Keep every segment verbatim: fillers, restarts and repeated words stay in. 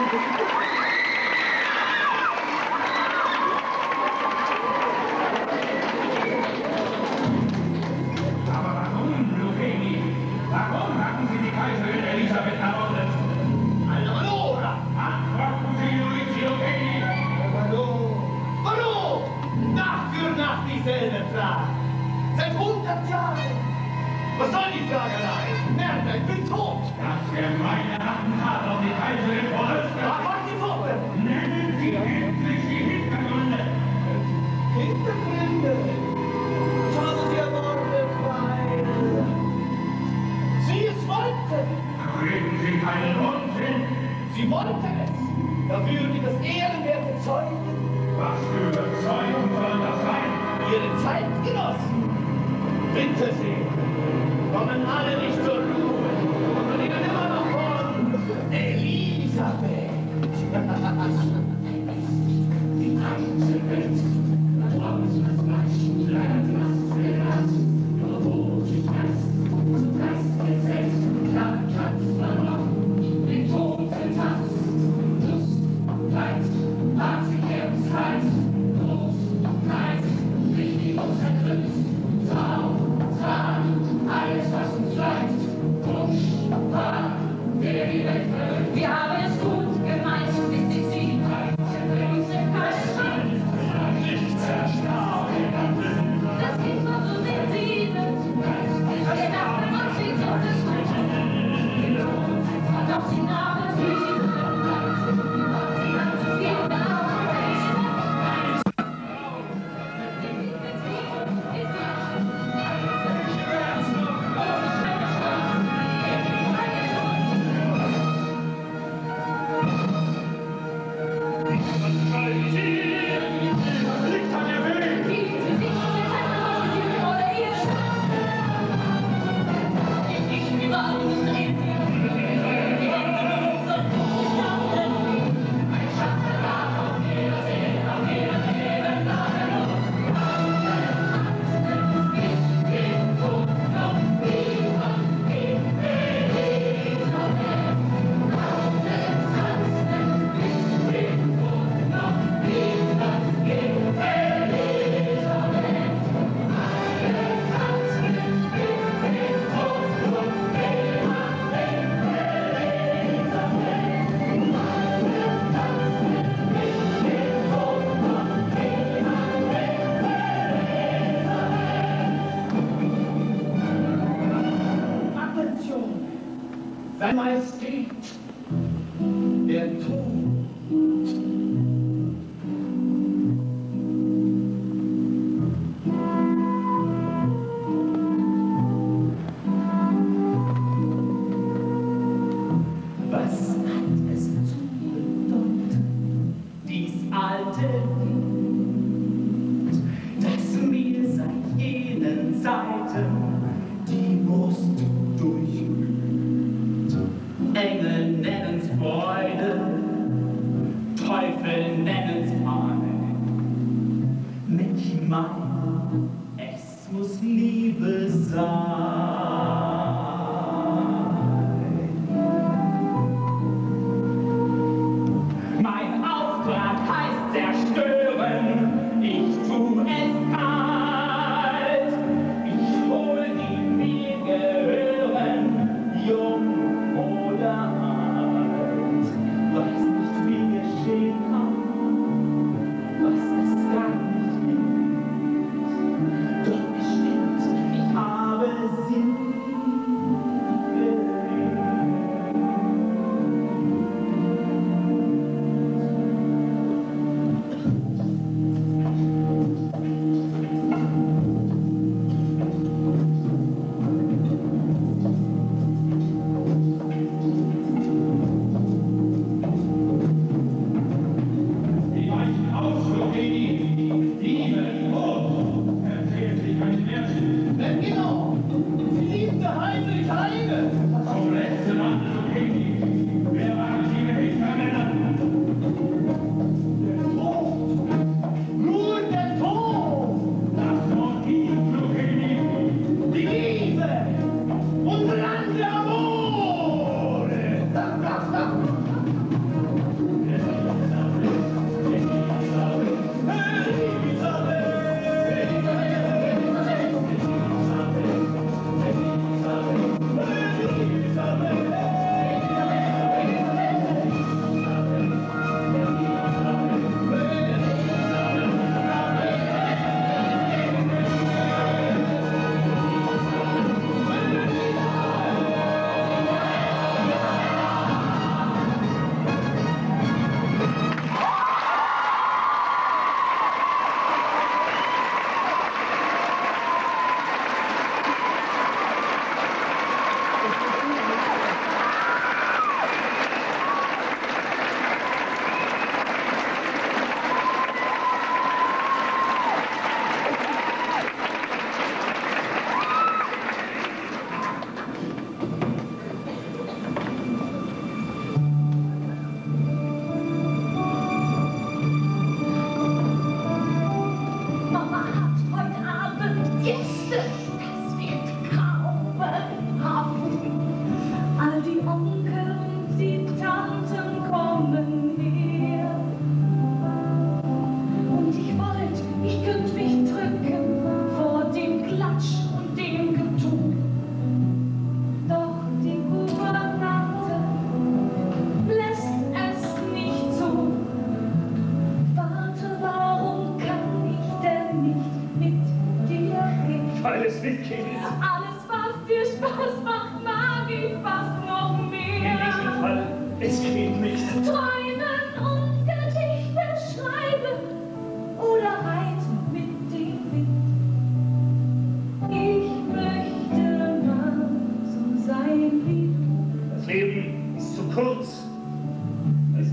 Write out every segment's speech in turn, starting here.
Doch bestimmt, ich habe Sinn.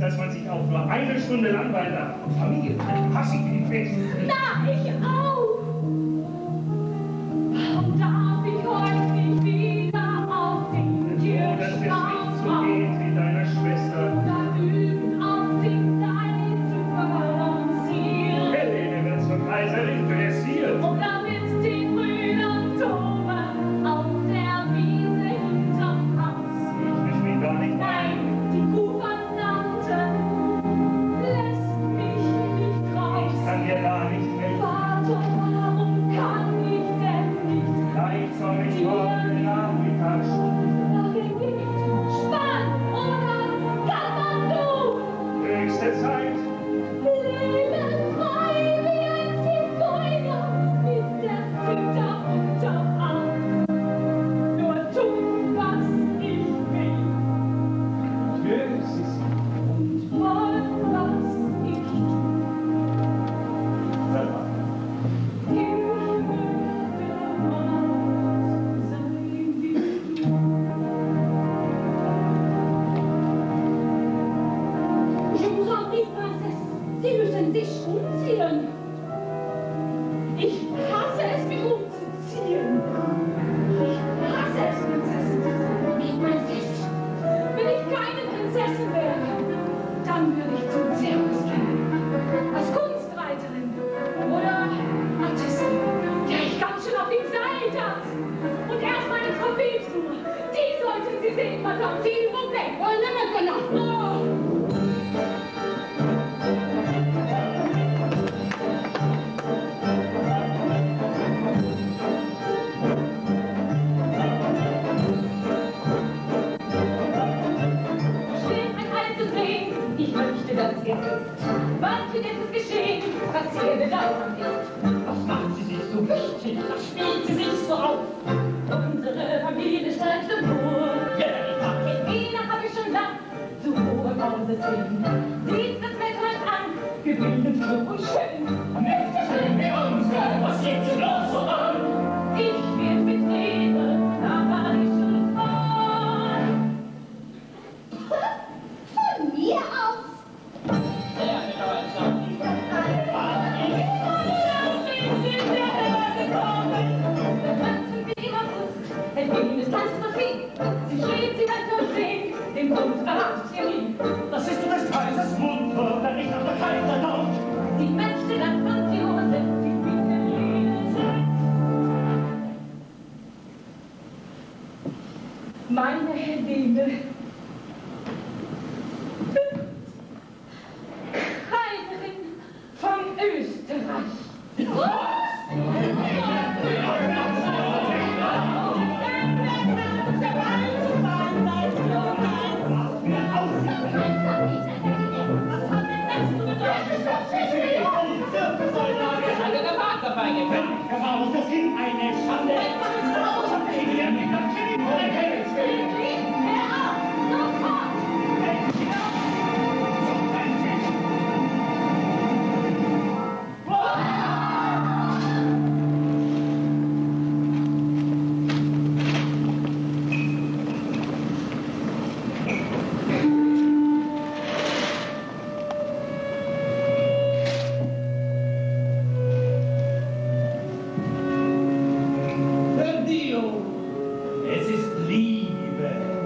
dass man sich auch nur eine Stunde langweilen darf. Familie, hasse ich die fest. Na, ich auch. Warum darf ich heute nicht wieder auf den Kirchstraße? Dass es nicht so geht wie deiner Schwester. Oder üben auf den Seil zu balancieren. Helene wird zur Kaiserin dressiert. Oder mit den Brüdern toben auf der Wiese hinterm Haus. Ich misch mich gar nicht ein. Nein, die Gouvernante lässt mich nicht raus. Ich kann dir gar nicht helfen. Vater, warum kann ich denn nicht? Vielleicht soll ich morgen Nachmittag schon. Nach Ägypten, Spanien oder Kathmandu. Höchste Zeit. Leben frei wie ein Zigeuner mit der Zither unterm Arm. Nur tun, was ich will Höchstes und wollen, was ich Zeit. Ich möchte mal sein wie du. Je vous en prie, Princesse, Sie müssen sich umziehen. Ich hasse es, mich umzuziehen. Ich hasse es, Prinzessin zu sein. Nicht Prinzessin. Wenn ich keine Prinzessin wäre, dann würde ich zum Zirkus gehen. Als Kunstreiterin oder Artistin, der ich ganz schön auf dem Seil tanze. Und erst meine Trapeztour, die sollten Sie sehen, Madame, s'il vous plaît. Oh, ne me connais. Oh. Steht ein altes Reh, ich möchte, dass ihr wisst. Was wird jetzt geschehen, was hier bedauernd ist? Was macht sie sich so wichtig, was spielt sie sich so auf? Unsere Familie steigt empor. In Wien hab ich schon lang zu hohe Hause sehen. Sieht das Wetter an, gebildet, klug und schön. Nicht so schön wie unsere, was geht sie bloß so an? Ich werd mit Ehre nach Paris fahren. Von mir aus? Ja, mit Deutschland. Sie steht, sie wird versehen, dem Grund verratet ihr nie. Das ist des Kaisers Mutter, der nicht nach der Kaiser kommt. Sie möchte, dass man Josef die Bitte lehnt. Meine Helene, Kaiserin von Österreich. Warum das Kind eine Schande? Es ist Liebe.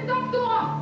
den Doktor!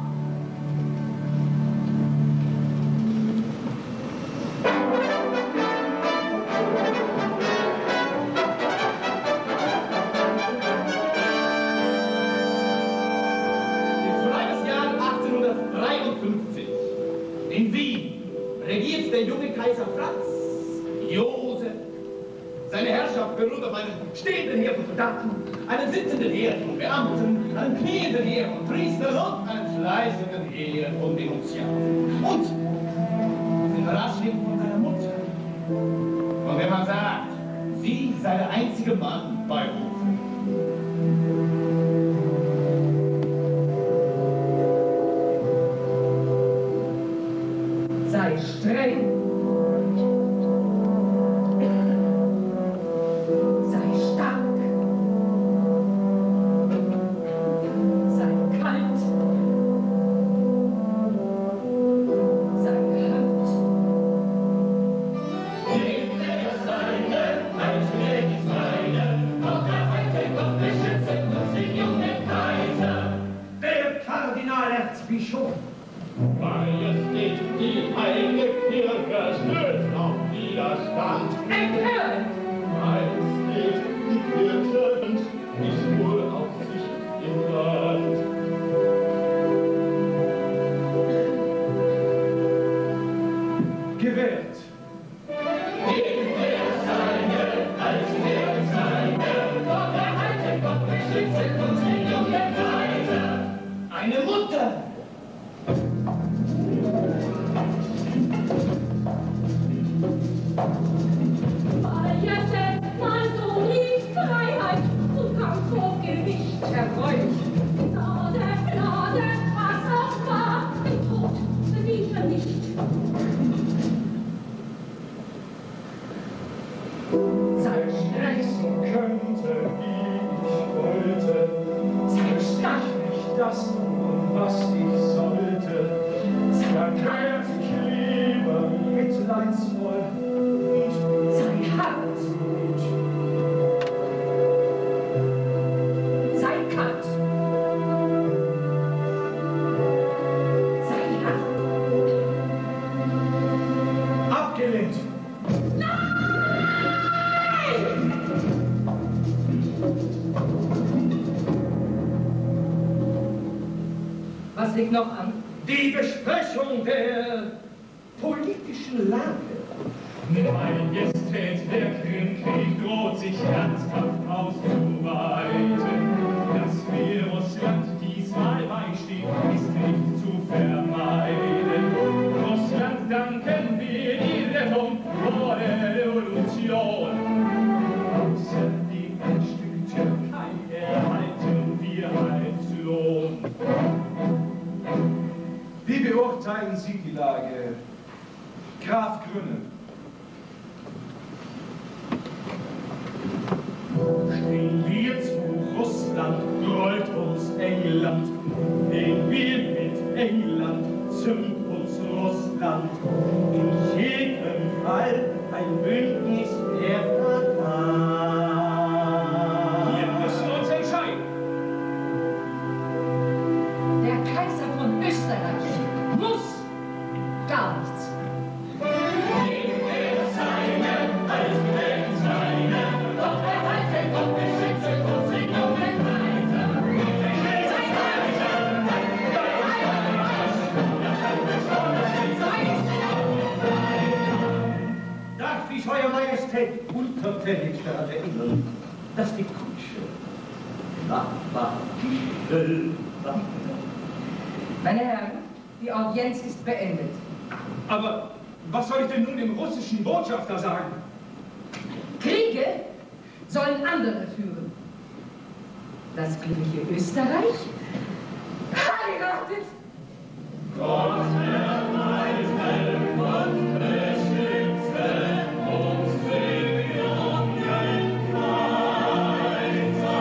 In Wien regiert der junge Kaiser Franz Josef. Seine Herrschaft beruht auf einem stehenden Heer von Soldaten, einem sitzenden Heer von Beamten, einem knienden Heer von Priestern und einem fleißigen Heer von Denunzianten. Und sie überraschen ihn von seiner Mutter. Und wenn man sagt, sie sei der einzige Mann bei Hofe. Sei streng. Sei stark. Sei kalt. Sei hart. Lebt er seine, als Weg ist meine, doch er heute Gott beschützen uns den jungen Kaiser. Der Kardinalerzbischof. Majestät, die heilige Kirche stößt auf Widerstand. Empört! Majestät, die Kirche ist wohl auf sich im Land. Gewährt. Neben der Seine, als der Seine, doch der heilige Gott beschützt uns den jungen Kaiser. Eine Mutter! Majestät, mein Sohn liebt Freiheit und Kampf vor Gewicht. Erfreulich. Gnade, Gnade, was auch war, den Tod bedient er nicht. Sei streng. Könnte, wie ich wollte, Sei stark. nicht das tun, was ich sollte. Dann wär ich lieber mitleidsvoll und Sei hart. Sei kalt. Sei hart. abgelehnt. Was liegt noch an? Die Besprechung der politischen Lage. Majestät, der Krimkrieg droht sich ernsthaft auszuweiten. Dass wir Russland diesmal beisteht, ist nicht zu vermeiden. Russland danken wir die Rettung vor der Revolution. Außer dem ein Stück Türkei erhalten wir als Lohn. Wie beurteilen Sie die Lage, Graf Grüne? Stehen wir zu Russland, rollt uns England. Gehen wir mit England, zündet uns Russland. In jedem Fall ein Bündnis der Vertrag. Wir müssen uns entscheiden. Der Kaiser von Österreich muss gar nichts. Neben der Seine, als der Seine, doch der heilige Gott beschützt uns den jungen Kaiser. Darf ich Euer Majestät untertänig daran erinnern, dass die Kutsche Nachbartischel war? Meine Herren, die Audienz ist beendet. Aber was soll ich denn nun dem russischen Botschafter sagen? Kriege sollen andere führen. Das glückliche Österreich heiratet. Gott erweise und beschütze uns den jungen Kaiser.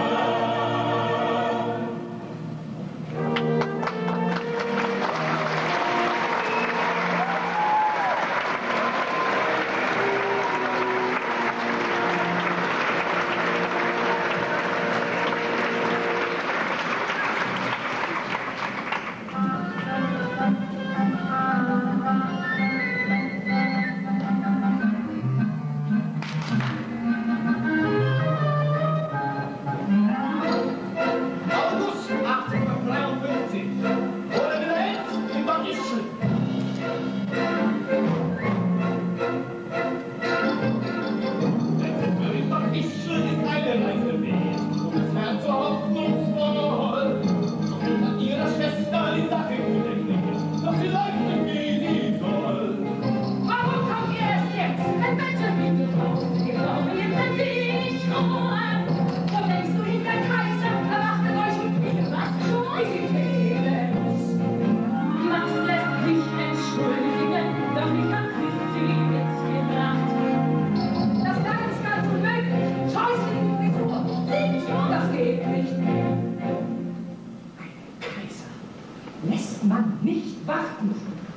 Mann nicht warten.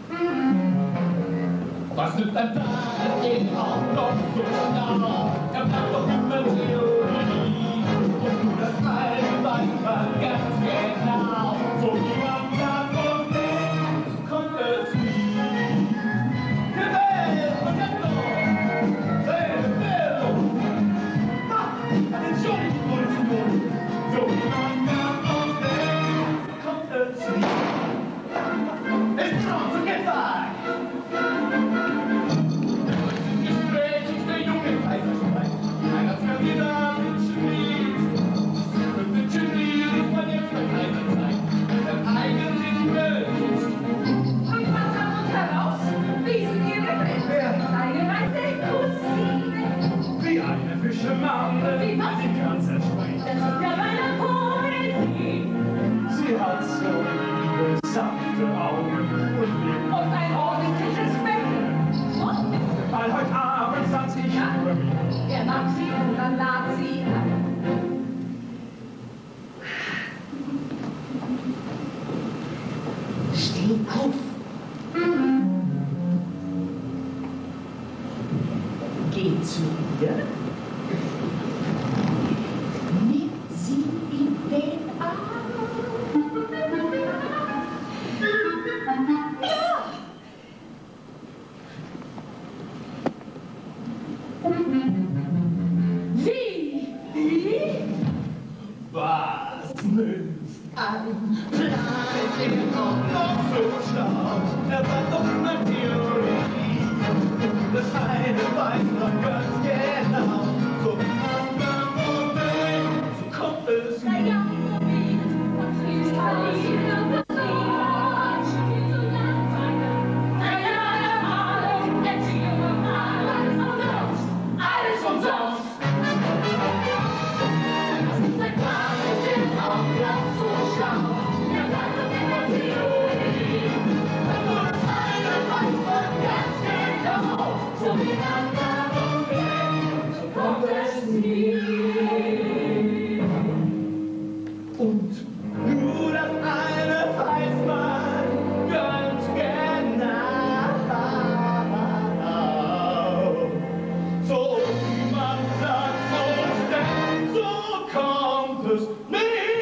Was nützt ein Plan, den auch noch so nah? Er bleibt doch immer Theorie. Und du das Treiben weiter ganz genau. So wie man sagt und denkt, kommt es nie. Gewählt und jetzt noch selbe Bildung. Macht Attention, Munition. So wie man sagt und denkt, kommt es nie. It's time to get back. Wie was? Die kann zerstreuen. Das ist ja meine Poesie. Sie hat so liebe, sanfte Augen und Lippen. Und ein ordentliches Becken. Und? Weil heute Abend tanzt ich Ja. über mich. Er mag sie und dann lad sie an. Steh auf. Geh zu ihr. Nimm sie in den Arm. Ja. Wie? Wie? Was nützt Ein Plan, den auch noch so schlau? Er bleibt doch immer Theorie. Das eine weiß man ganz genau. So wie man dann und denkt, so kommt es Na nie. ja, und sie ist Alina Besaat. Spielt so Landweine. Eine neue Male, erzähle mal alles umsonst. Alles umsonst. Das ist ein Plan, den auch noch so schlau. Er bleibt doch immer Theorie. Und nur das eine weiß man ganz genau. So wie man dann und denkt, so kommt es nie. Und nur das eine weiß man ganz genau. So wie man sagt und denkt, so kommt es nie.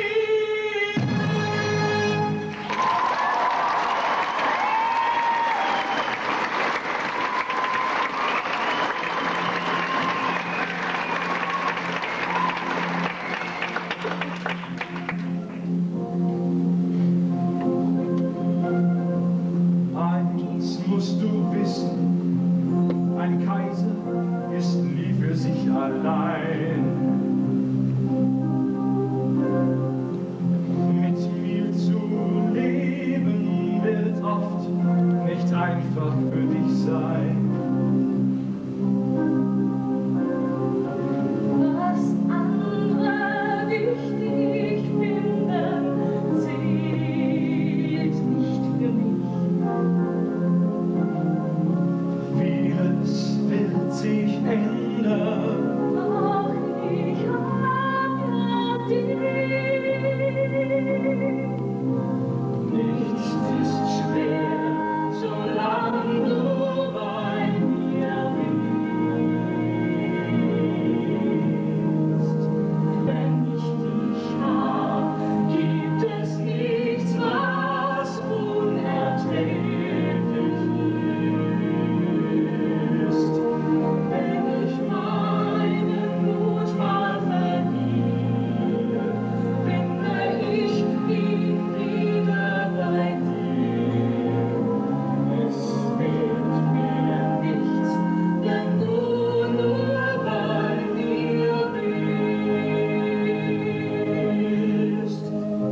Eins musst du wissen, ein Kaiser ist nie für sich allein. Mit mir zu leben wird oft nicht einfach für dich sein. Was andere wichtig finden, zählt nicht für mich. Vieles wird sich ändern. Doch ich habe dich. Nichts ist schwer, solange du bei mir bist. Wenn ich dich hab, gibt es nichts, was unerträglich ist. Wenn ich meinen Mut mal verliere, finde ich die Friede bei dir. Es fehlt mir nichts, wenn du nur bei mir bist.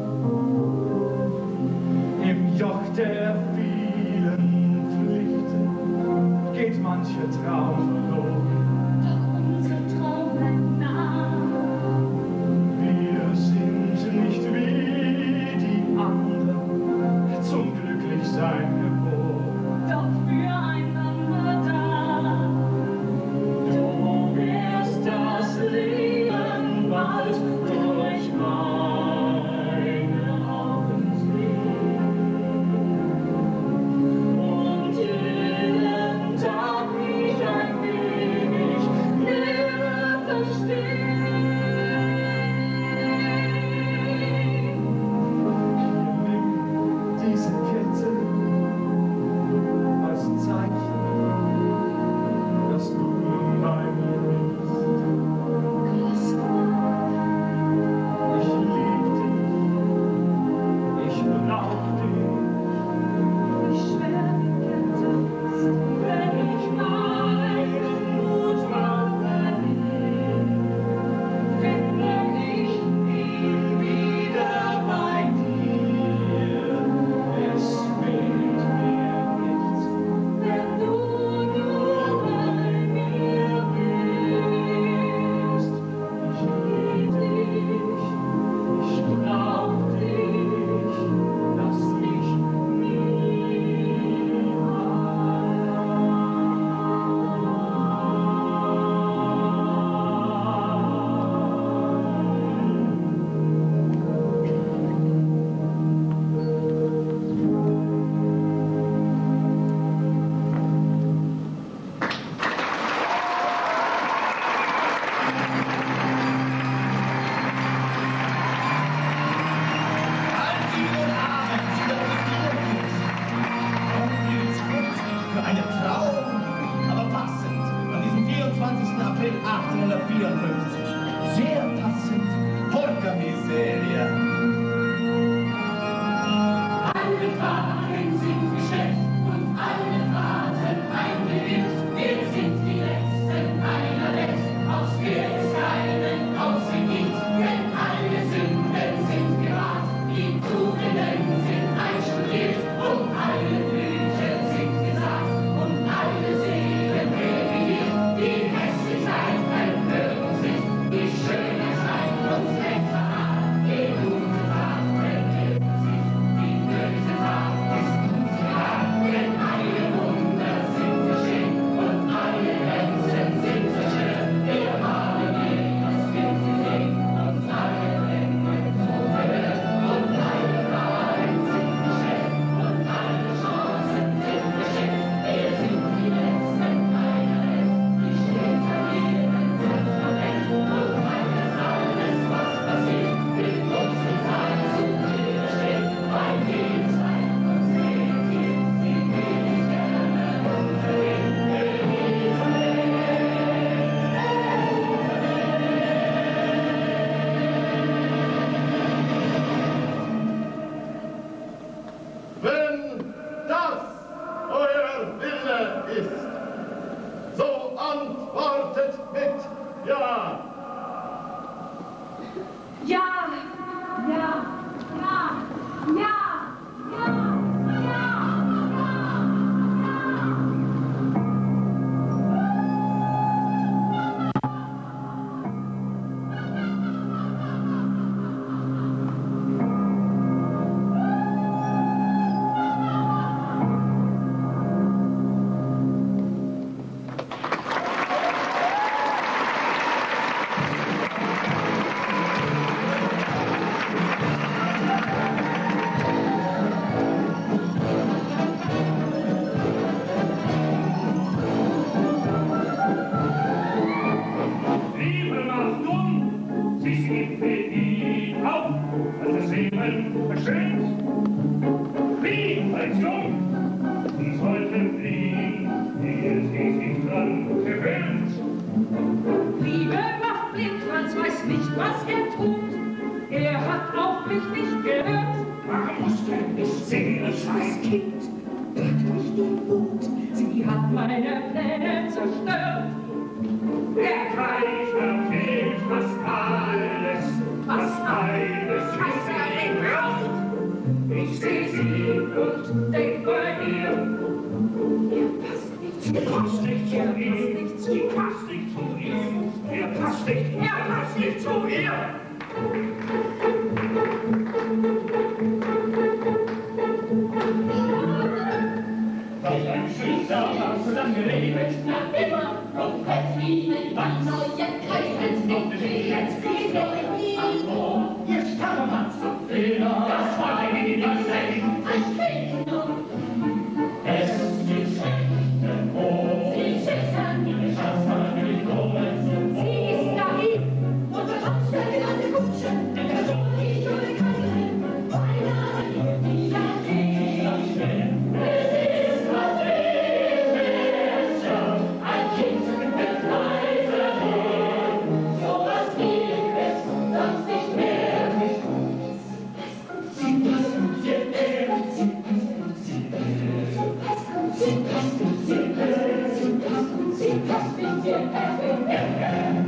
Im Joch der vielen Pflichten geht mancher Traum verloren. Doch unser Traum bleibt nah. Wir sind nicht wie die anderen zum Glücklichsein geboren. Doch füreinander da. Du wirst das Leben bald durch meine Augen sehen. fliehen. Versteht? Fliehen, als Jung! Sie sollten fliehen, ehe sie sich dran gewöhnt. Liebe macht blind, Franz weiß nicht, was er tut. Er hat auf mich nicht gehört. Warum musst du nicht sehen, scheiß Kind? Packt mich die Wut, sie hat meine Pläne zerstört. Der Kaiser fehlt fast alles, was eines Kaiserin braucht. Ich seh sie und denk bei ihr. Er passt nicht zu Ihr passt nicht zu Er ihm, passt nicht zu sie passt nicht zu ihm. Er passt nicht, er passt nicht zu ihr. Was ein Schützer, so lange lebt, Nach immer kommt verfliehen, wann neue Kreisen ob sie jetzt wie neu ihr Starrmann zum Fehler, das wollte ich nicht sehen. ein Krieg nur. Es ist schlechte Brot, Sie schüchtern, ihre Chance willkommen zum sie ist naiv. Unsere Hauptstelle an der Kutsche, denn der Sohn die junge Kaiserin, beinahe die Jagd. Es ist was Weltherrscher, ein Kind mit Kaiserin. So was gibt es sonst nicht mehr. Sie passt und sie ehrt, sie passt und sie ehrt. Sie passt und sie passt, sie passt und sie passt in ihr Herz.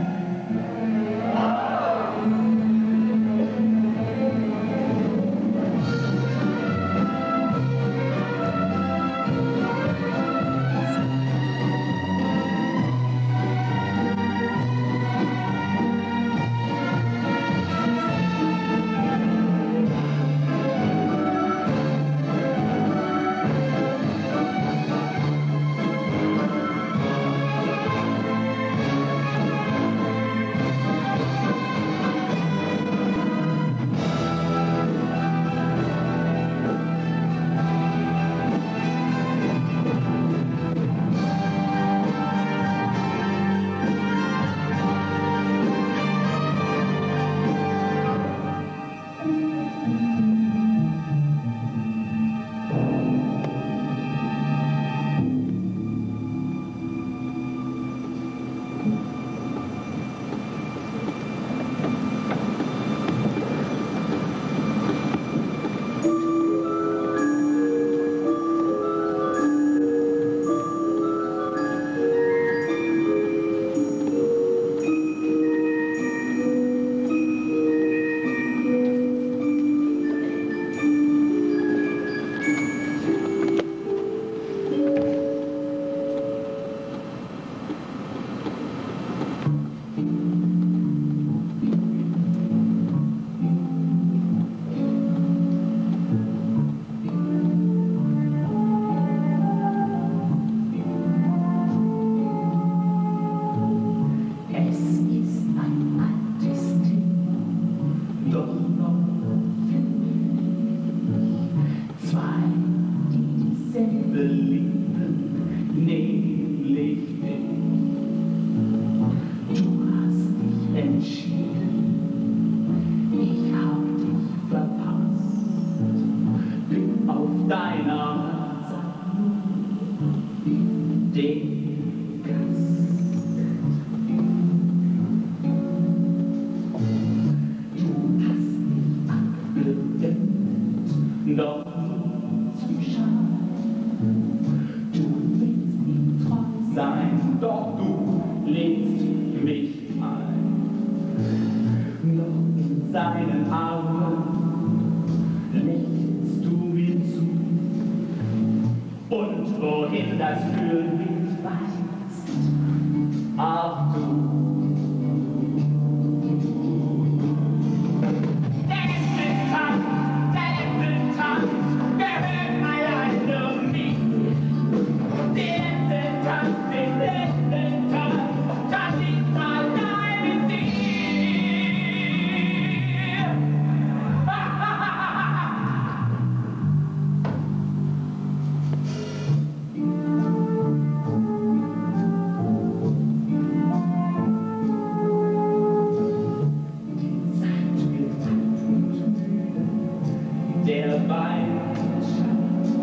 der Weihnachtsschatten.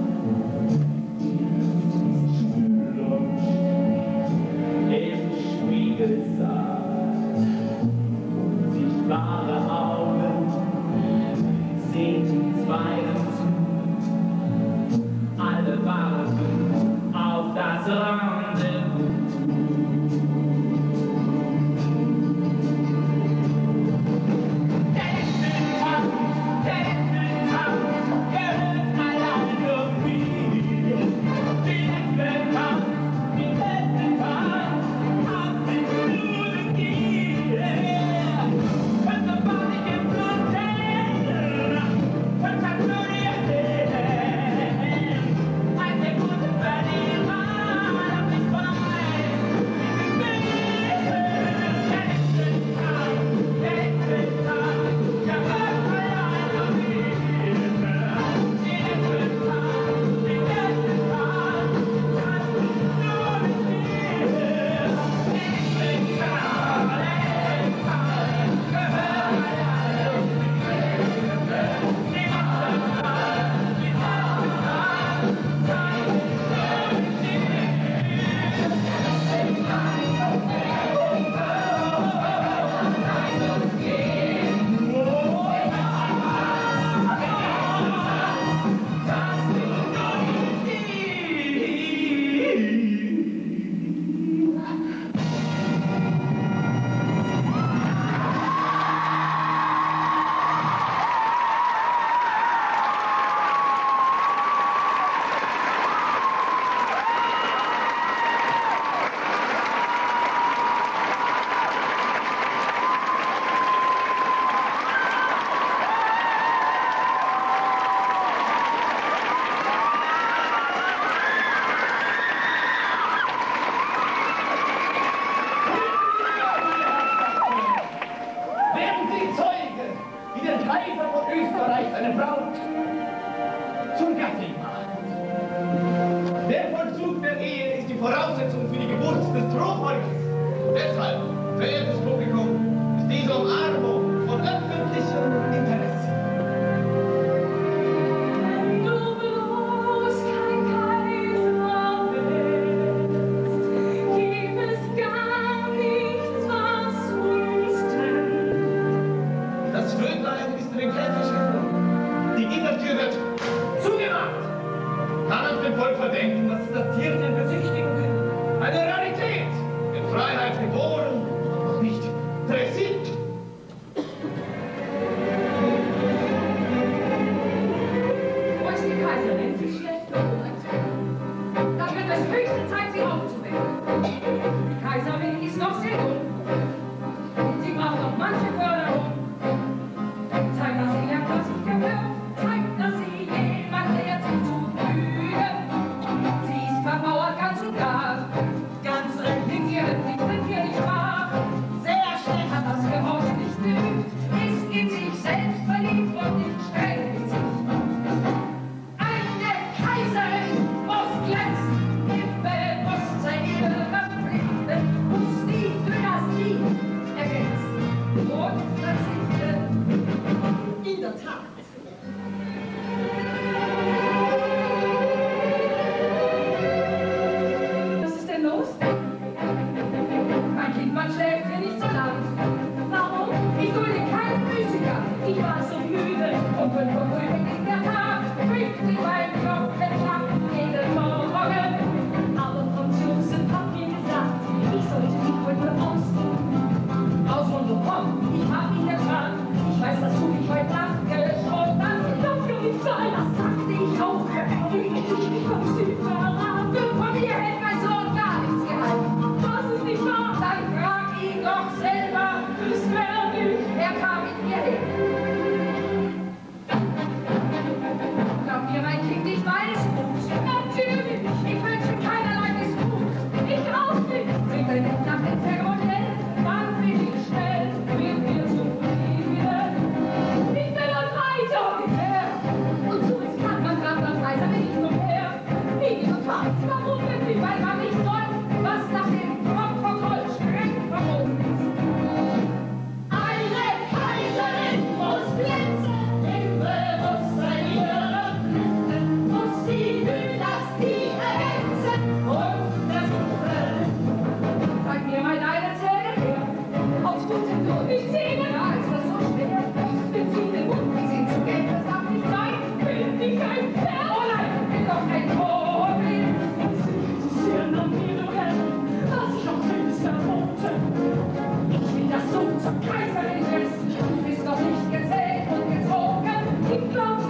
Im Spiegel sah sichtbare Augen, sehen zweien zu. Alle warten auf das Rendezvous. Mauer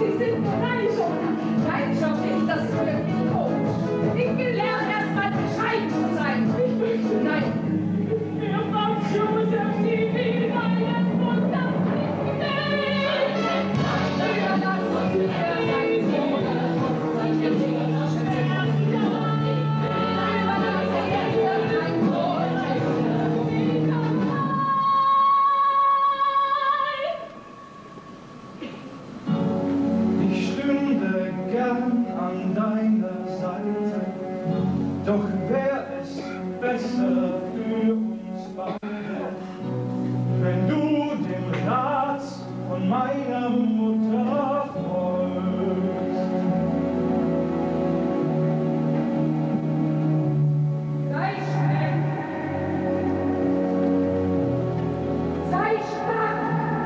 Sie sind Reisung. Nein, Job ist das wirklich komisch. Ich will lernen, erst mal bescheiden zu sein. Ich möchte, nein. Mir macht Josef die wieder einen Wunder. Überlassen Sie mir seinen Sohn. Überlassen Sie mir seinen Sohn. Ich stünde gern an deiner Seite, doch wär es besser für uns beide, wenn du dem Rat von meiner Mutter folgst. Sei streng. Sei stark.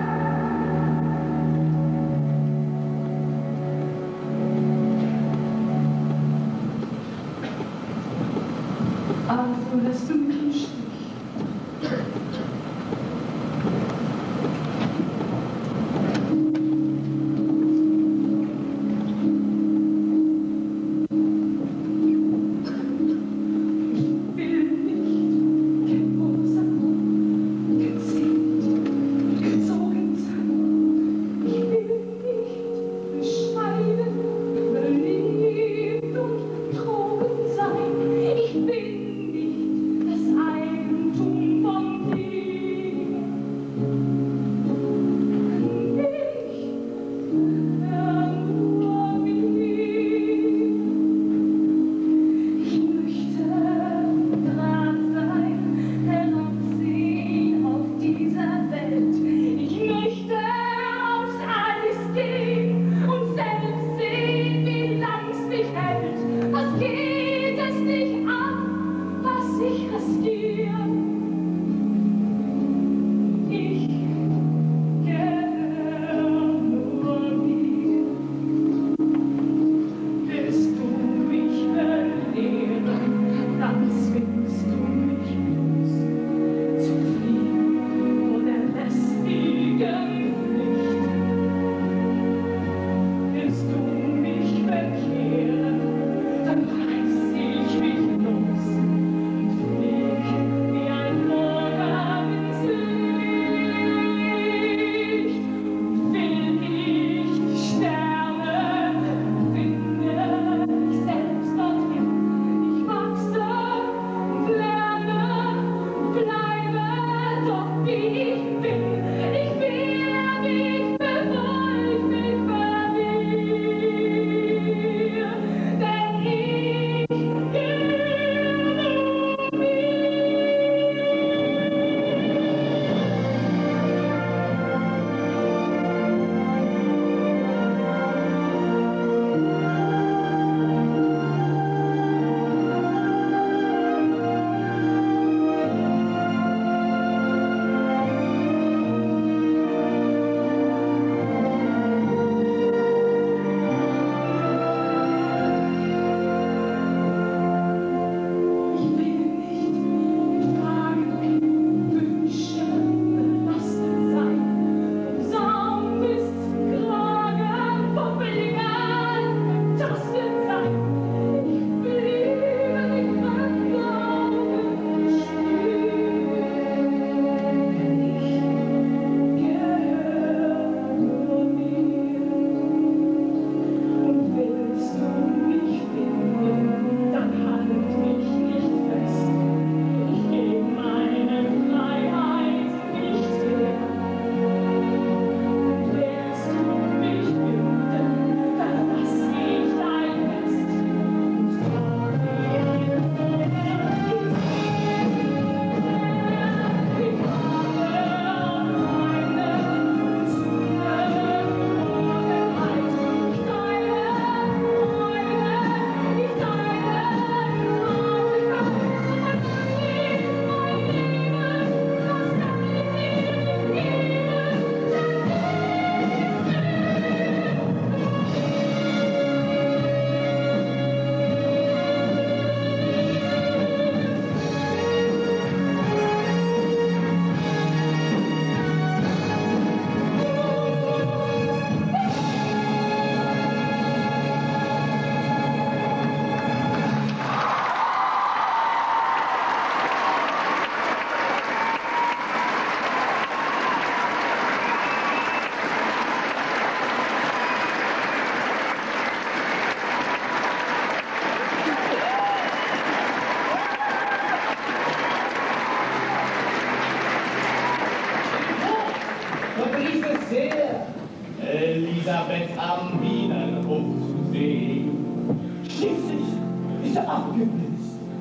Also lässt du mich im Stich. Ich bin nicht das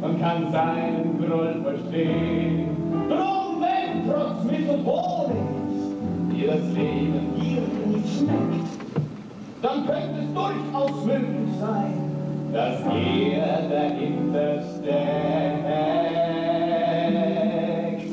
und kann seinen Groll verstehen. Drum, wenn trotz Milch und Honig dir das Leben hier nicht schmeckt, dann könnte es durchaus möglich sein, dass er dahinter steckt.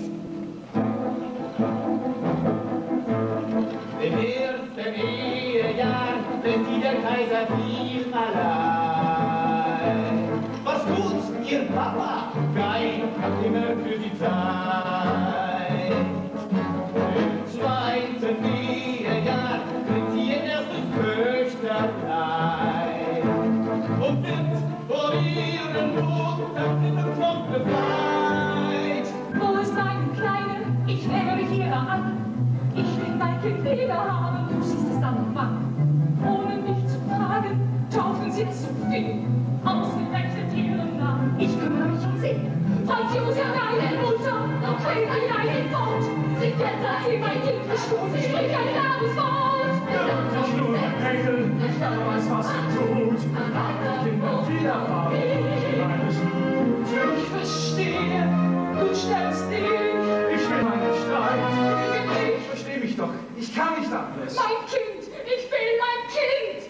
Im ersten Ehejahr sind sie der Kaiser viel allein. Was tut ihr Papa? Kein hat immer für sie Zeit. Im zweiten Ehejahr sind sie ihr erstes Töchterlein und wird vor ihren Mutter mit dem Kopf befreit. Wo ist meine Kleine? Ich nehme mich ihrer an. Ich will mein Kind wieder haben, du siehst es dann Mann. Ohne mich zu fragen, taufen sie zu viel. Ausgerechnet ihren Namen, ich kümmere mich um sie. Franz Josef, deine Mutter, noch kein allein fort. Sie klettert in mein Kind gestoßen, ich sprich ein Namenswort. Ja, nicht nur ein Engel, ich weiß, was sie tut. Deine Kinder wiederfahren, meine Schuld. Ich verstehe, du stellst dich. Ich will meinen Streit. Ich verstehe mich doch, ich kann nicht anders. Mein Kind, ich will mein Kind.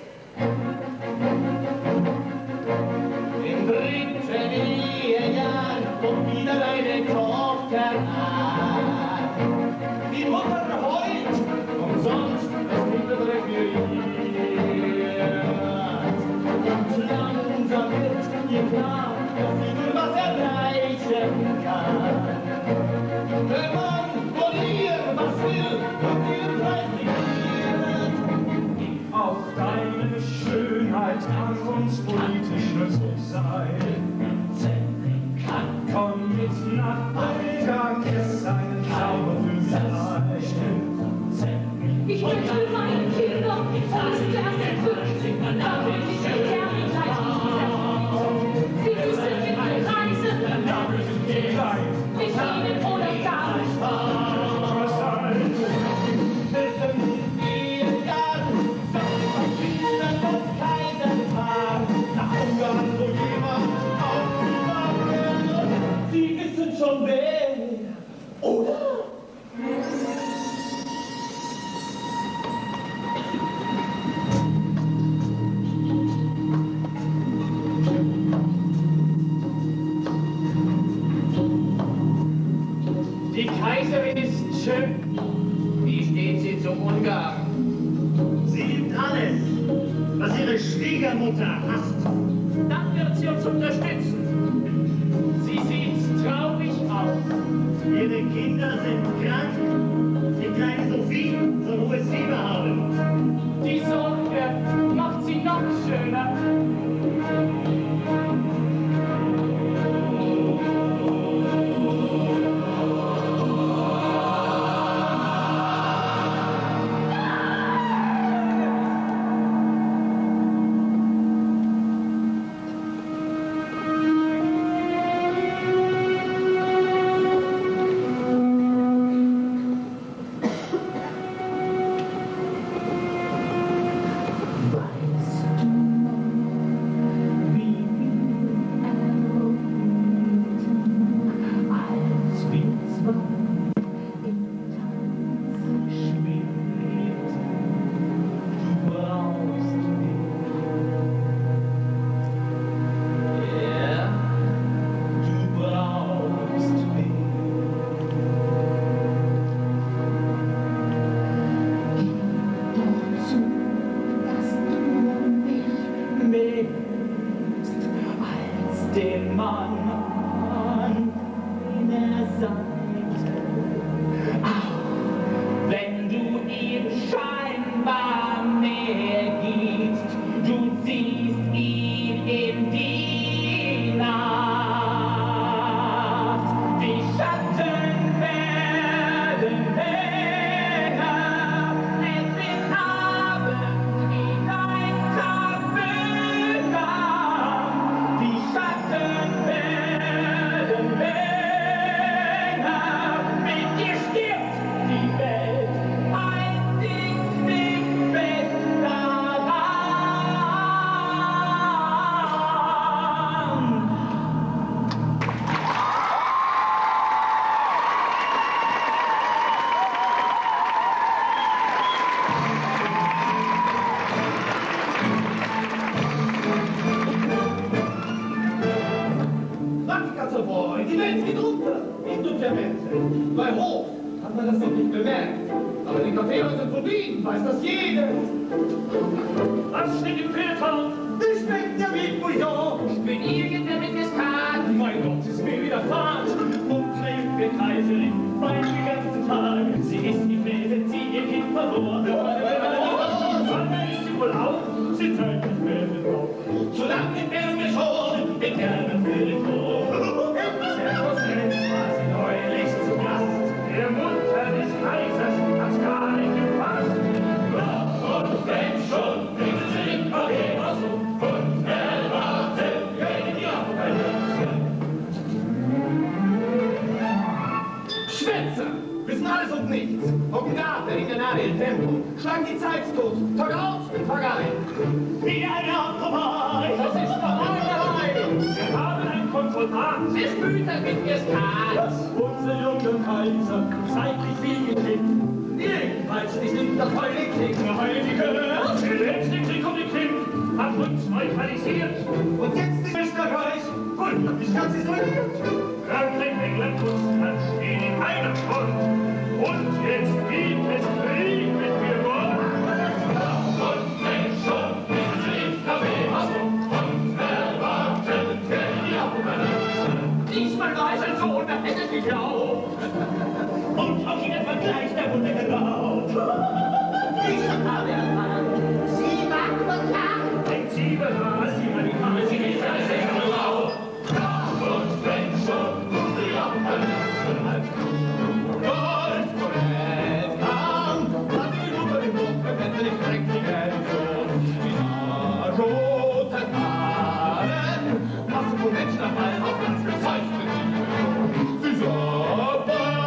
Im dritten Ehejahr kommt wieder deine Tochter an. Die Mutter heult, umsonst das Kind wird requiriert. Und langsam wird ihr klar, dass sie nur was erreichen kann. Der Mann von ihr was will und ihr Preis regiert. Auch deine Schönheit kann uns politisch nützlich sein. Komm mit nach Alltag, es einen Zauber für sie ein. Ich möchte meine Kinder, das Glas erfüllt, aber ich erkläre gleich nicht. Sie müssen mit mir reisen, Dafür sind wir klein. mit ihnen oder gar nicht. Was sein? Wissen ihr Jahren, was Kinder und keinen Paar nach Ungarn, wo jemand aufgewacht. Sie wissen schon wer, oder? Die Kaiserin ist schön. Wie steht sie zum Ungarn? Sie liebt alles, was ihre Schwiegermutter hasst. Dann wird sie uns unterstützen. Sie sieht traurig aus. Ihre Kinder sind krank. Die kleine Sophie soll hohes Fieber haben. Die Sorge macht sie noch schöner. Den Mann an deiner Seite, auch wenn du ihm scheinbar mehr gibst, du ziehst ihn in die Nacht. Die Schatten werden länger, es ist Abend wie dein Tag begann. Die Schatten werden Die Welt geht unter. Nicht nur der Welt. Bei Hof hat man das noch nicht bemerkt. Aber in den Kaffeehäusern von Wien weiß das jeder. Was steht im Filter? Das schmeckt ja wie Bouillon. Ich bin irgendwer mit Geskat. Mein Gott, ist mir wieder Fahrt. Und trinkt die Kaiserin weint den ganzen Tag. Sie ist die Fäse, sie ihr Kind verloren. Wann ist sie wohl auch? Sie zeigt nicht mehr den Bauch. So lange werden wir schon den Kernen für den Tod. Selbstverständlich war sie neulich zu Gast. Der Mutter des Kaisers hat's gar nicht gepasst. Und wenn schon, bringen sie den Kaffee aus und erwarten, keine die Apokalypse. Schwätzer, wissen alles und nichts. Hocken da, der in der Nahe im Tempo. Schlagen die Zeit tot, Tag aus, Tag ein. Wie eine Art vorbei. Das ist Verwalterei. Wir haben ein Konkordat. Es Güter mit Geskat. Unser junger Kaiser zeitlich viel geklickt. Jedenfalls ist nicht das Heilige Krieg. Der Heilige, der letzte Krieg um die Krim hat uns neutralisiert. Und jetzt ist Österreich. Und ich kann sie so nicht. Frankreich, England, Russland stehen in einem Front. Und jetzt gibt es Krieg mit mir Gott. Und wenn schon, bringen sie den Kaffee aus und erwarten, die Apokalypse. Diesmal war es ein Sohn, das hätte ich geglaubt. Und auch in der Vergleich der Mutter geraubt. Ich habe erfahren, sie war total. Ein Zieberal, sie war die Kammer, sie ist eine Sägerau. Und wenn schon, die Apokalypse hat Gold vor Welt kam, hat die Mutter im Mund, wenn sie nicht dreckig die rote Haaren, Masse von Menschen am Ball auf ganz gezeichnet. Sie sah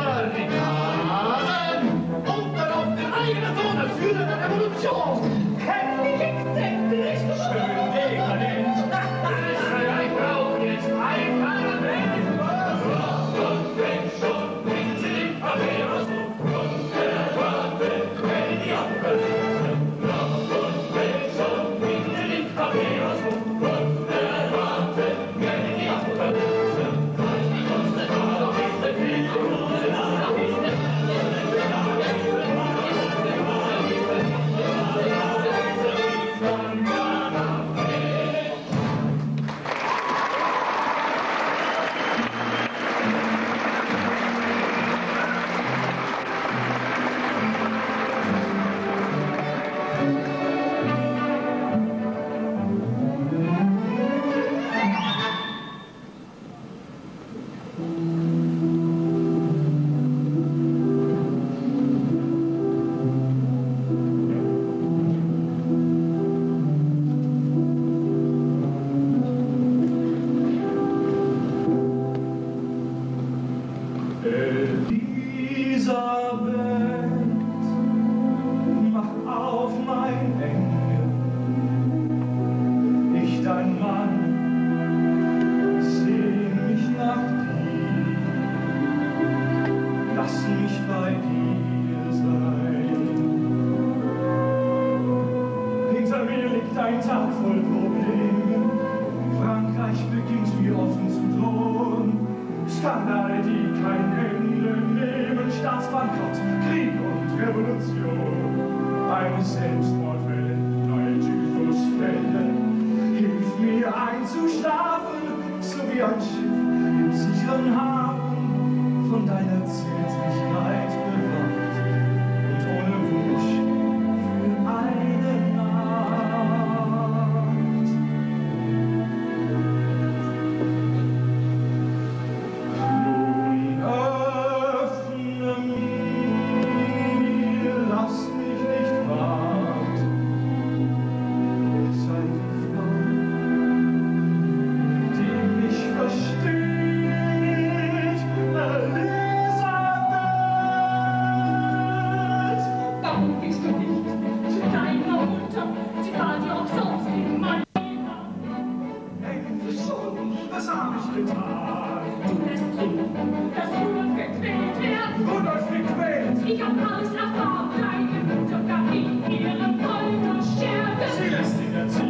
Barrikaden und dann auf den eigenen Sohn als Führer der Revolution. Heftig exzentrisch, schön dekadent. Ich brauche jetzt ein Parlament. Und wenn schon, bringen sie den Kaffee aus und erwarten, wenn die Apokalypse. Und wenn schon, bringen sie den Kaffee aus und erwarten, wenn die Apokalypse.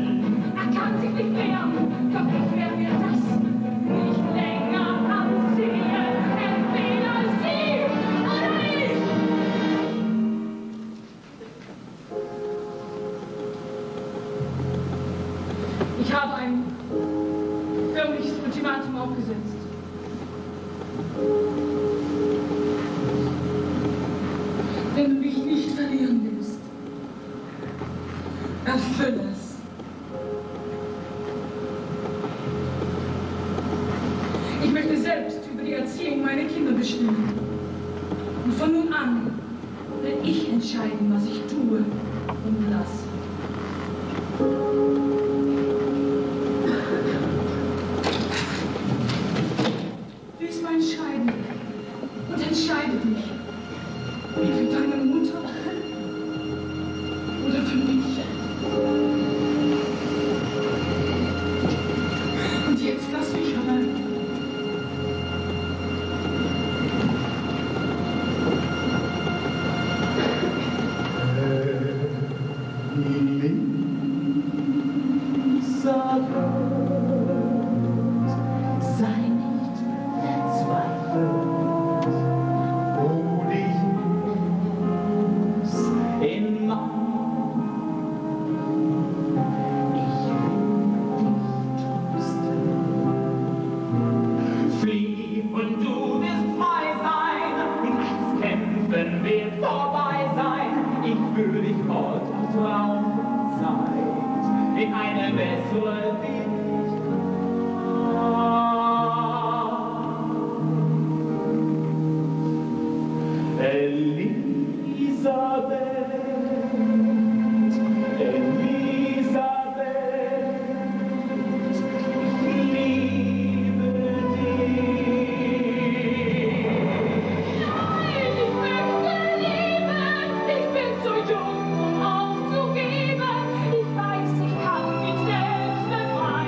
Doch nicht mehr, doch nicht mehr wird das nicht länger ansehen. Ich habe ein förmliches Ultimatum aufgesetzt. Wenn du mich nicht verlieren willst, erfülle es. Ich möchte selbst über die Erziehung meiner Kinder bestimmen. Und von nun an will ich entscheiden, was ich tue und lasse. Lies mein Schreiben und entscheide dich. Für deine Mutter oder für mich. Und jetzt lass mich allein. Sei nicht verzweifelt. Jung, um aufzugeben. Ich weiß, ich kann mich selbst befreien.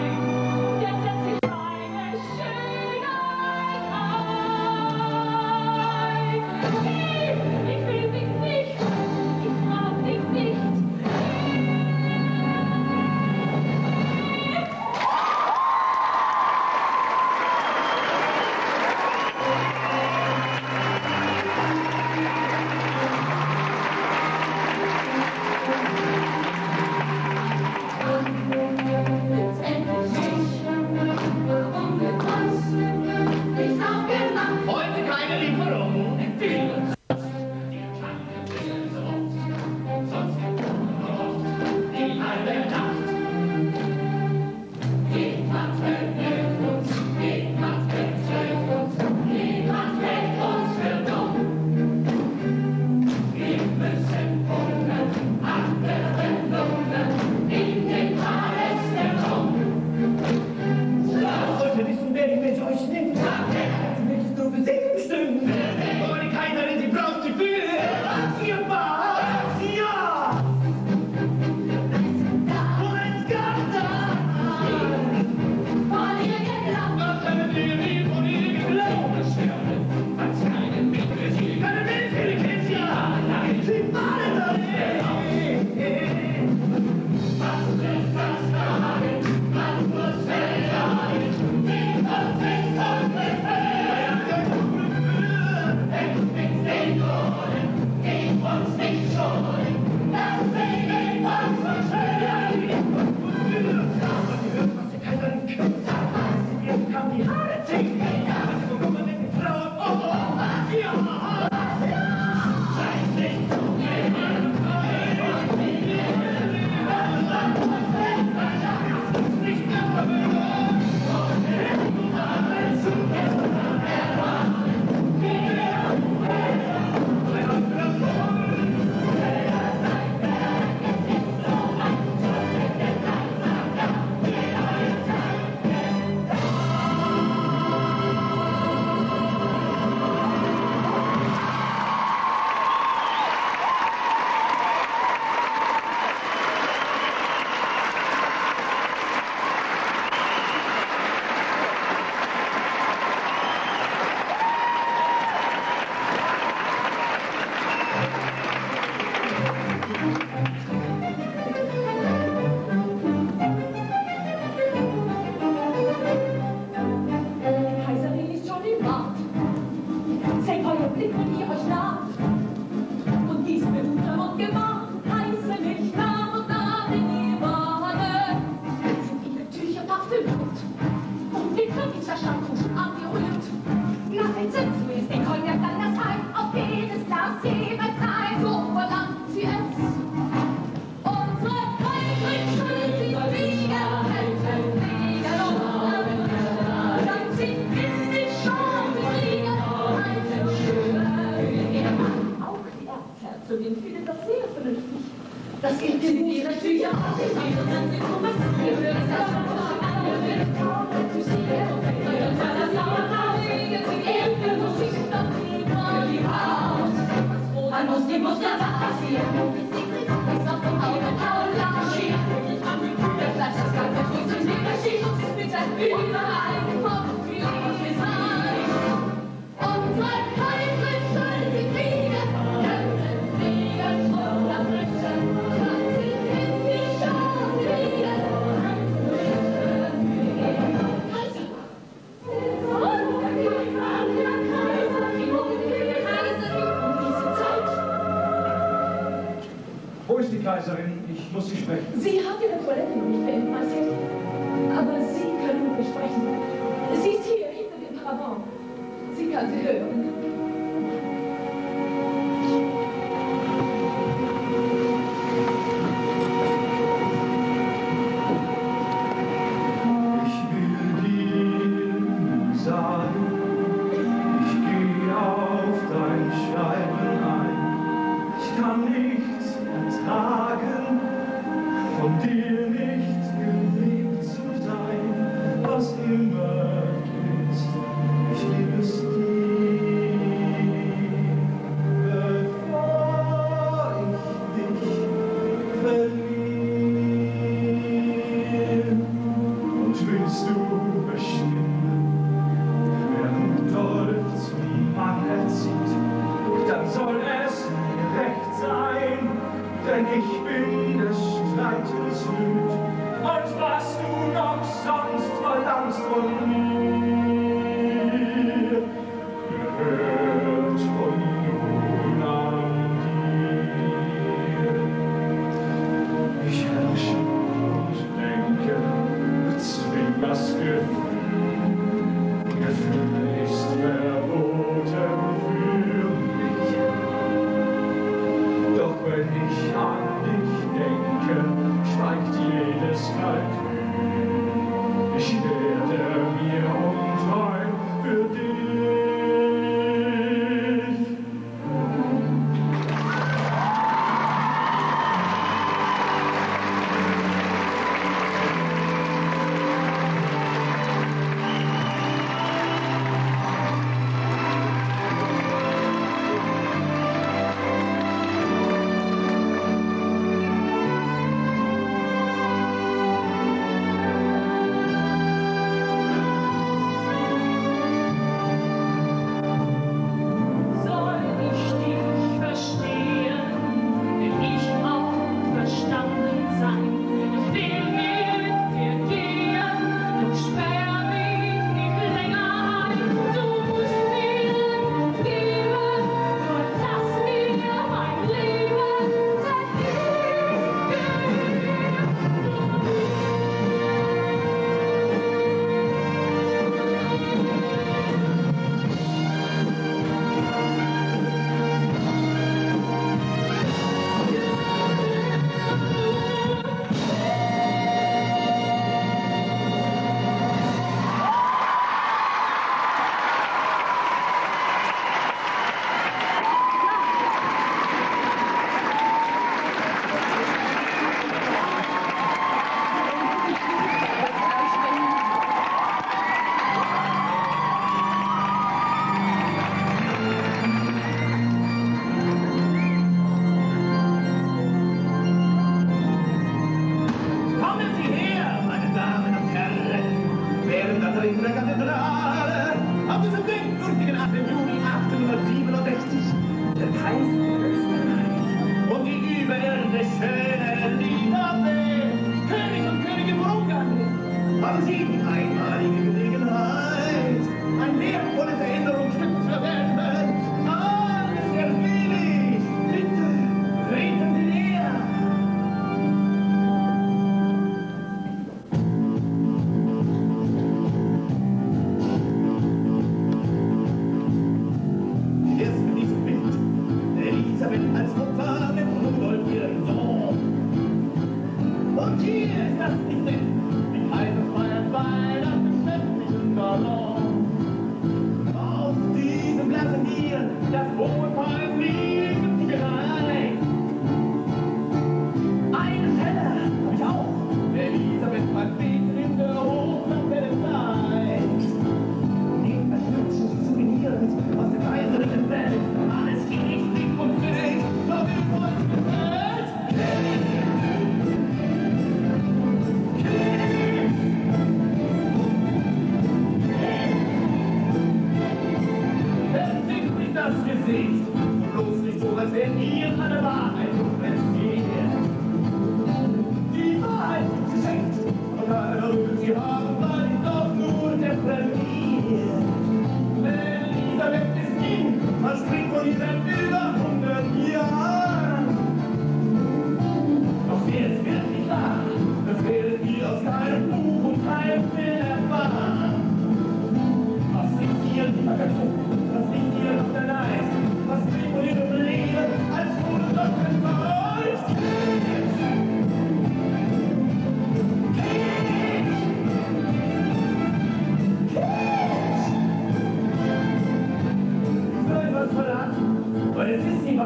Kaiserin, ich muss Sie sprechen. Sie hat Ihre Toilette noch nicht beendet, Majestät. Aber Sie können mit mir sprechen. Sie ist hier, hinter dem Paravent. Sie kann Sie hören.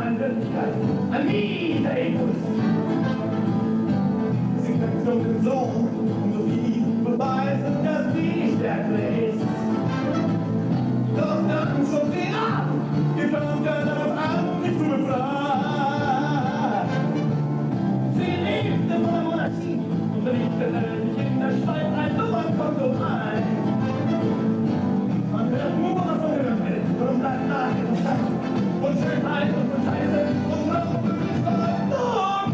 an Wirklichkeit, an mieser Ethos. Sie können dunkel so, um so viel beweisen, dass sie stärker ist. Doch dann schon sie ab, wir kommen darauf an, mich zu befreien. Sie lebte von der Monarchie und verliebte sich in der Schweiz ein Nummernkonto ein. Man hört nur, was man hören will, und bleibt nach in der Stadt. Und Schönheit und Scheiße und Glauben ist Ordnung.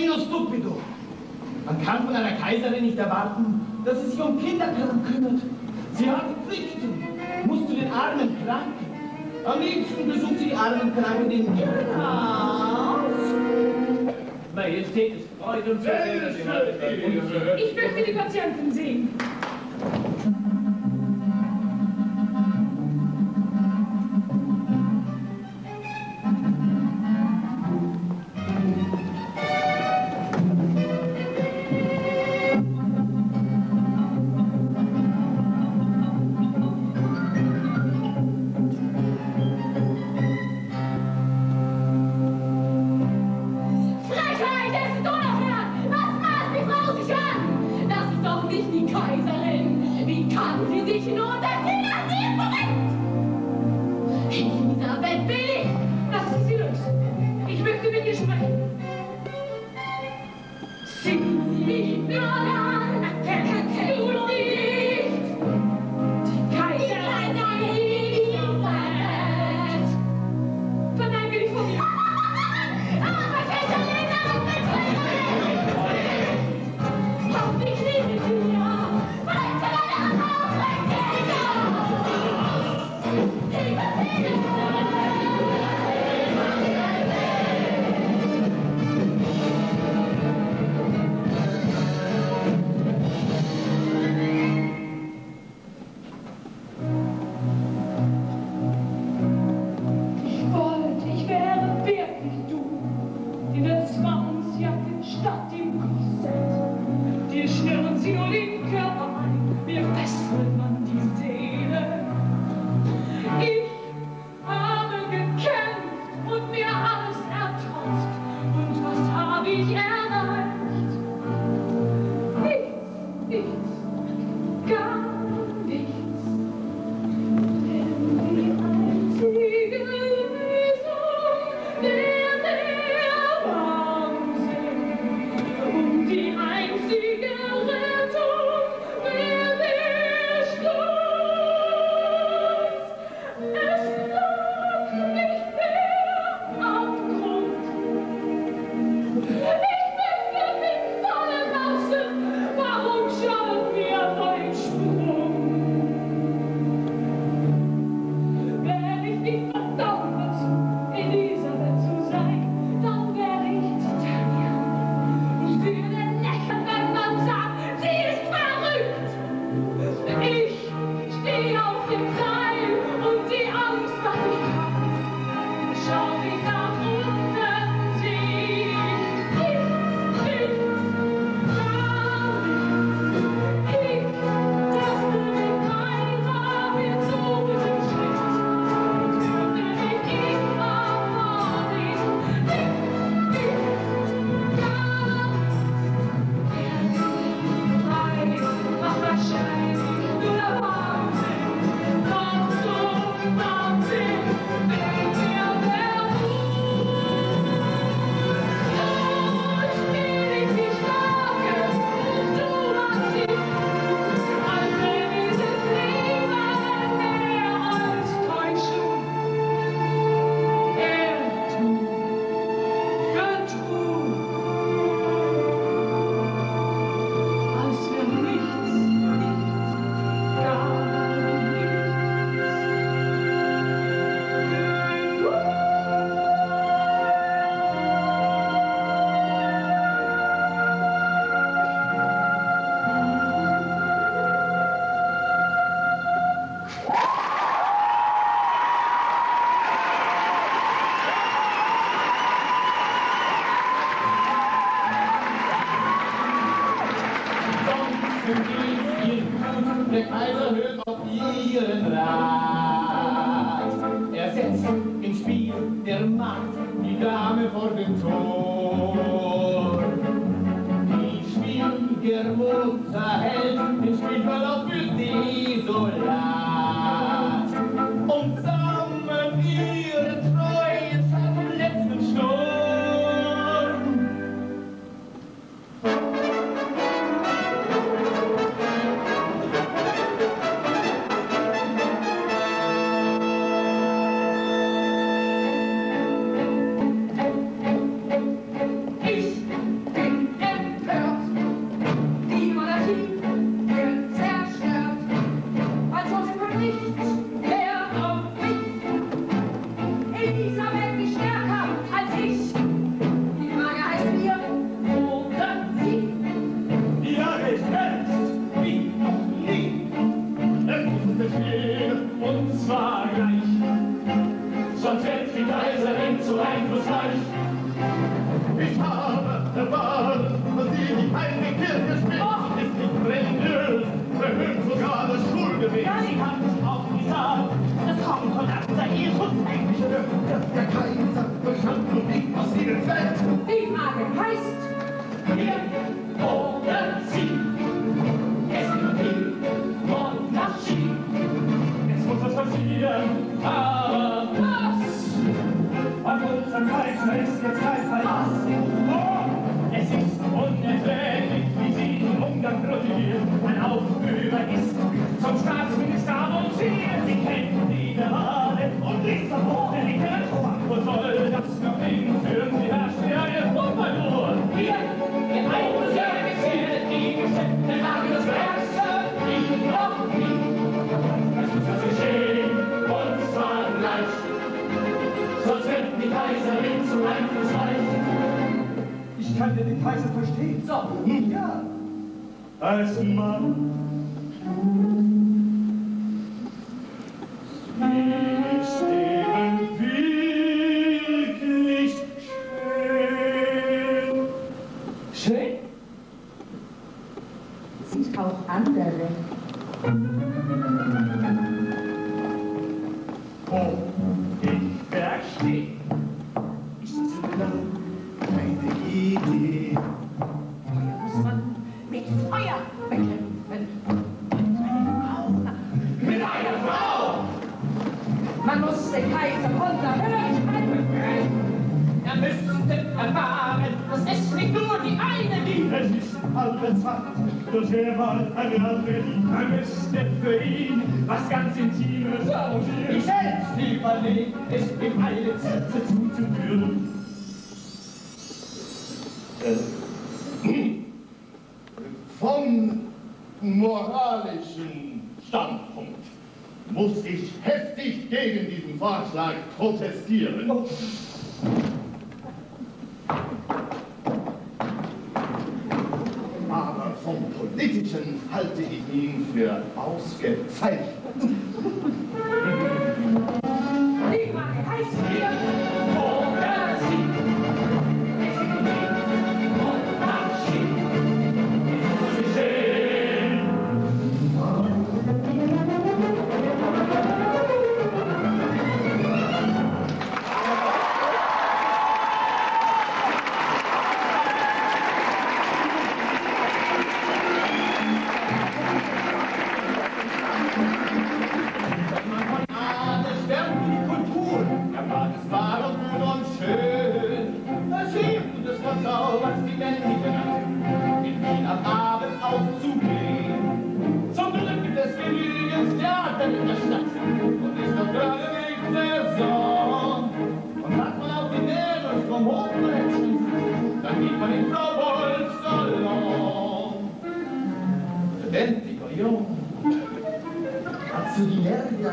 bambino stupido. Man kann von einer Kaiserin nicht erwarten, dass sie sich um Kinderkram kümmert. Sie hat Pflichten, muss zu den armen Kranken. Am liebsten besucht sie die armen Kranken in Irrhaus. Majestät, es freut uns sehr, dass Sie heute bei uns sind. Ich möchte die Patienten sehen. Der Kaiser hört auf ihren Rat. Er setzt ins Spiel der Macht die Dame vor dem Tor. Die Schwiegermutter hält den Spielverlauf für desolat. Und sammeln ihre Treue seit dem letzten Sturm. sonst wird die Kaiserin zu einflussreich. Ich habe erfahren, dass sie die heilige Kirche spielt. Oh. Ist nicht religiös, erhöht sogar das Schulgewicht. Ja, sie hat mich auch gesagt, das kommt von der Jesus eigentlich. Dass der Kaiser bestand und nicht aus ihnen fällt. Die Frage heißt, Wir oder sie. Es gibt die Monarchie. Es muss was passieren, aber was? An unserem Kaiser ist jetzt Kaiser. Oh, es ist unerträglich, wie sie den Umgang probiert. Ein Aufrührer ist zum Staatsminister avanciert. Sie kennt die Gerade und ist verboten in der Tor. Wo soll das noch hin? Führen sie herrscht wie eine Pompadour. Wir, wir einserviziert die Geschäfte nach des Werks. Ich noch nie. Es muss was geschehen, und zwar gleich. Sonst wird die Kaiserin zu einflussreich. Ich kann ja den Kaiser verstehen. So, Nun ja. als Mann. Sie ist eben wirklich schön. schön sind auch andere. Oh, ich verstehe. Ist das so klar? Eine Idee. Feuer muss man mit Feuer bekämpfen. Mit einer Frau! Man muss den Kaiser von der Höhe befreien. Er müsste erfahren, dass es nicht nur die eine gibt. Es ist halbe Zeit, dass er mal eine andere liebt. Er müsste für ihn was ganz Intimes arrangieren. Ich selbst überlege, es ihm eine Zürze zuzuführen. Vom moralischen Standpunkt muss ich heftig gegen diesen Vorschlag protestieren. Aber vom Politischen halte ich ihn für ausgezeichnet. Die Frage heißt hier, Oder sie. Es gibt die Monarchie. Es muss geschehen. Alles wärmt die Kultur. Er war es wahr und gut und schön. Das Leben des Verzaubers die männliche Natur. In Wien am Abend auszugehen. Zum Glück gibt es genügend Theater in der Stadt. Und ist doch gerade nicht der Sonn. Und hat man auf die Nähe vom Hochbrett, dann geht man in Frau Wolfs Salon. Studentico, jung. Azulinergia.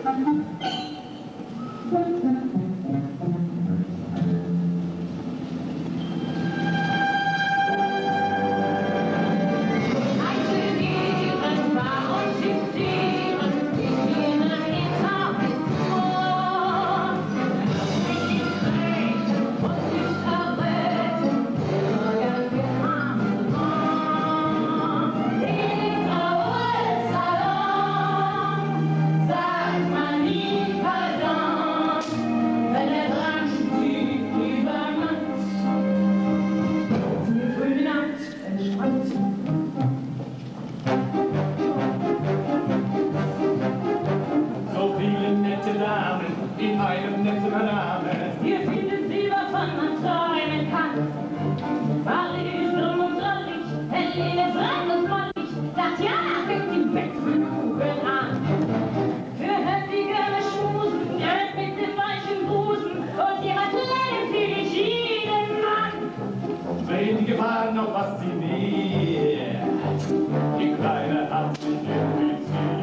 So viele nette Damen in einem netten Rahmen. Hier findet sie, wovon man träumen kann. Wahrlich ist drum und drollig, Helene ist rein und mollig, sagt ja, fängt im Bett Flugen an. Für heftigere Schmusen, gehört mit dem weichen Busen und ihrer kleinen Philistinen Mann. Wenn die Gefahr noch fasziniert, die Kleine hat sich infiziert.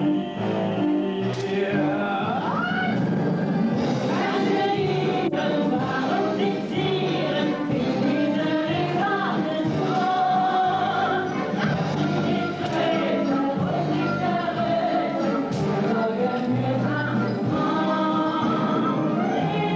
Meine Liebe, warum fixieren dich diese Rekorde vor? Ich trete und ich erröte, sorgen wir Sachen.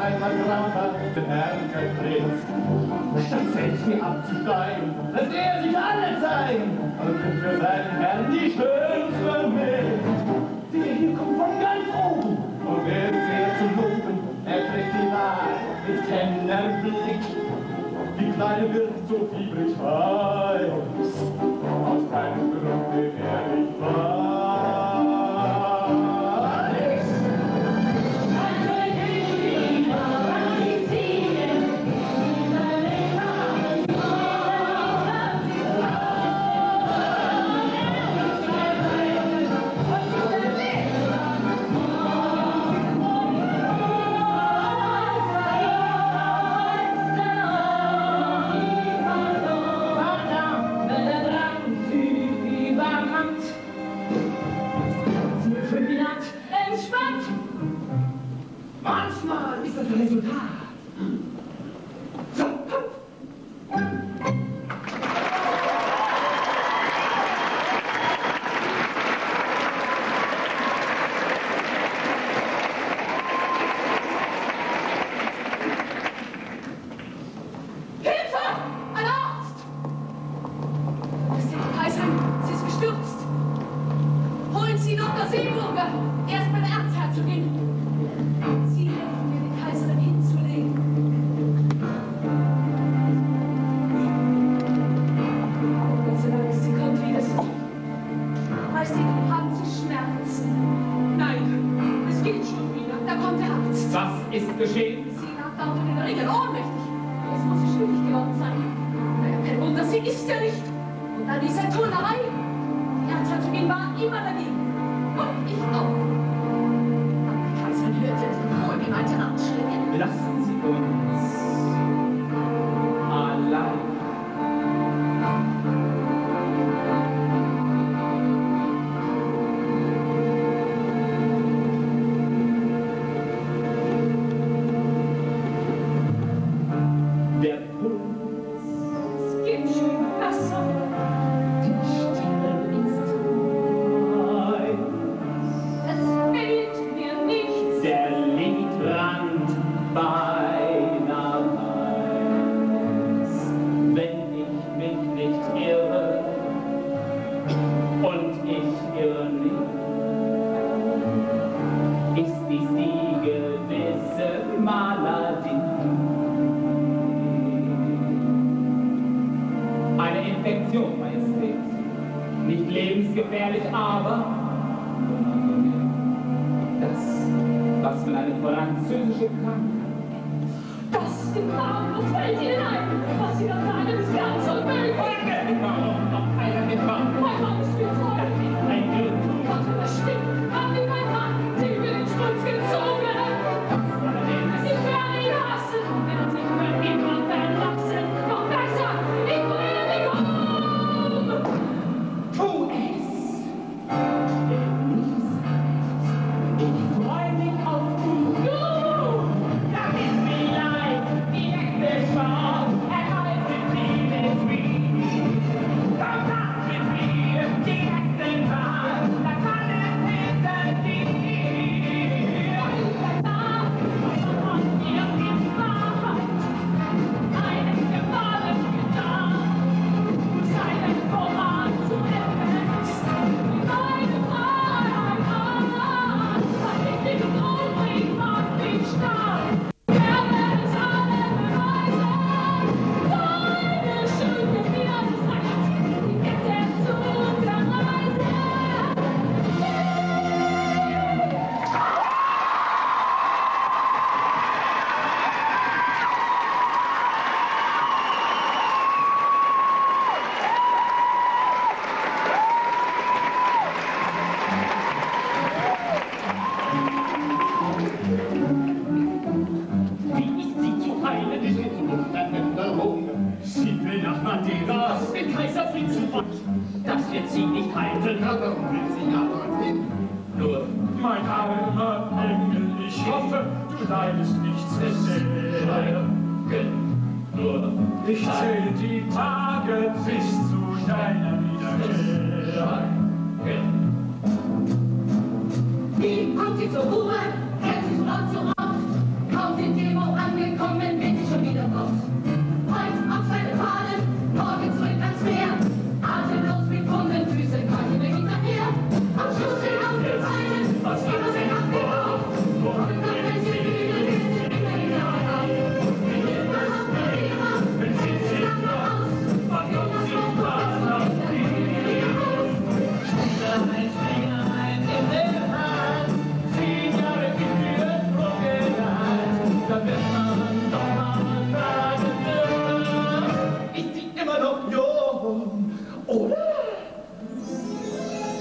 einmal Grauter den Erkerprinz. Statt selbst hier abzusteigen, lässt er sich alle zeigen und nimmt für seinen Herrn die schönste mit. Der hier kommt von ganz oben und wird sehr zu loben. Er trägt die Wahl mit Tennerblick. Die Kleine wird so fiebrig frei, aus keinem Grunde ehrlich weiß. Manchmal ist das ein Resultat. So, komm. Hilfe! Ein Arzt! Das ist die Kaiserin. Sie ist gestürzt. Holen Sie Doktor Seeburger. Erst bei der Erzherzogin. Sie helfen mir, die Kaiserin hinzulegen. Gott sei Dank, sie kommt wieder. Weiß sie, haben Sie Schmerzen? Nein, es geht schon wieder. Da kommt der Arzt. Was ist geschehen? Sie lag da unter den Ringen, ohnmächtig. Jetzt muss sie schwierig geworden sein. Naja, kein Wunder, sie ist ja nicht. Und dann diese Turnerei. Die Erzherzogin war immer dagegen. Und ich auch. Die Kaiserin hörte es und holte ihm einen Anschläge. Lassen Sie uns allein. Der Puls, Es geht schon besser. die Stirn ist heiß. Es fehlt mir nichts. Der Lidrand beinahe weiß, wenn ich mich nicht irre, und ich irre nicht, ist dies die gewisse Maladie. Eine Infektion, Majestät, nicht lebensgefährlich, aber das, was man eine französische Krankheit nennt. Das im Graben fällt Ihnen ein. Was Sie da sagen, ist ganz unmöglich. Warum noch einer mitmachen? Mein Mann ist mir treu. Ein Glück, Gott überstimmt. Haben Sie mein Mann, Sie über den Schmutz gezogen. allerdings. Sie werden ihn hassen, wenn Sie für immer verlassen. Noch besser, ich bringe mich um. Tu es! Ich freu mich auf dich. Du! Das ist wie leid, die echte Chance. Erhalten Sie mit mir. Komm nach mit mir, die echte Wahl. Da kann es hinter dir. Danach, von ihr in Wahrheit, eine Gewalt getan. Seinen Vorrat zu erfüllen, meine Freiheit an. Was ich nicht umbringt, macht mich stark. Werde es alle beweisen. Deine Schuld ist mir das Recht, die Kette zu zerreißen. Wie ist sie zu heilen? Die sind Unteränderung. Sie will nach Madeira, den Kaiserfried zu Wort. Das wird sie nicht halten. Warum will sie ja dorthin? Nur, Mein armer Engel, ich hoffe, du leidest nicht sehr. nur, Ich zähle die Tage bis zu deiner Wiederkehr. Wie kommt sie zur Ruhe? Hält sich von Ort zu Ort? Kommt in dem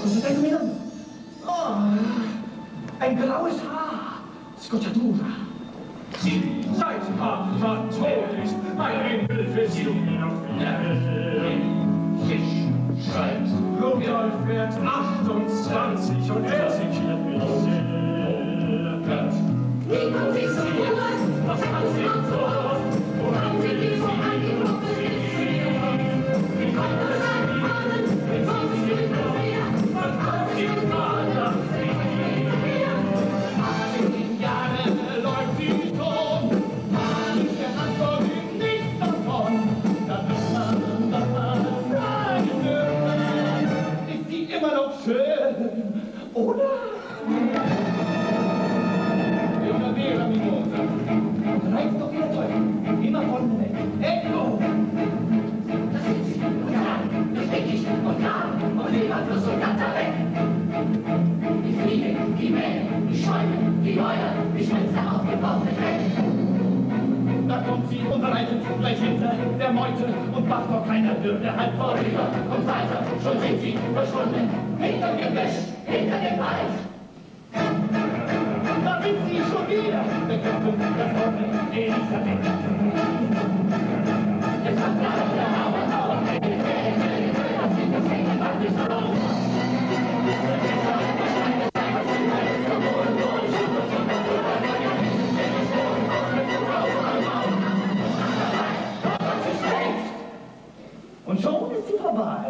Cosa stai combinando? Oh, ein graues Haar. Scocciatura. Sie seid Vater Todes, mein Himmel für Sie Fisch schreibt, Rudolf wird achtundzwanzig und er sich Wie kommt sie so vor? Was hat sie vor? Wo haben sie die so angebrochen? Wie kommt das an Ahnen? Wie kommt sie mit mir? Was hat sie Vater? achtzehn Jahre läuft sie schon. Manche antworten nicht davon. Da wird man, dass man fragen dürfen. Ist sie immer noch schön, oder? Primavera mimosa. Reizt doch wieder Teufel. Immer vorne weg. Echo! Das sind sie. Und da, das bin ich. Und da, und niemand wird so ganz weg. Die Fliege, die Mähne, die Scheune, die Mäuer, die Schwänze aufgebaut mit Recht. Da kommt sie und reitet gleich hinter der Meute und macht doch keiner Würde halt Vorüber und weiter, schon sind sie verschwunden. Hinter dem Gebüsch, hinter dem Wald. Da sind sie schon wieder, der Köpfe, der Freunde, Elisabeth. Jetzt kommt der Hauer, Hauer, das sind das Hängen, was ist los? Und schon ist sie vorbei.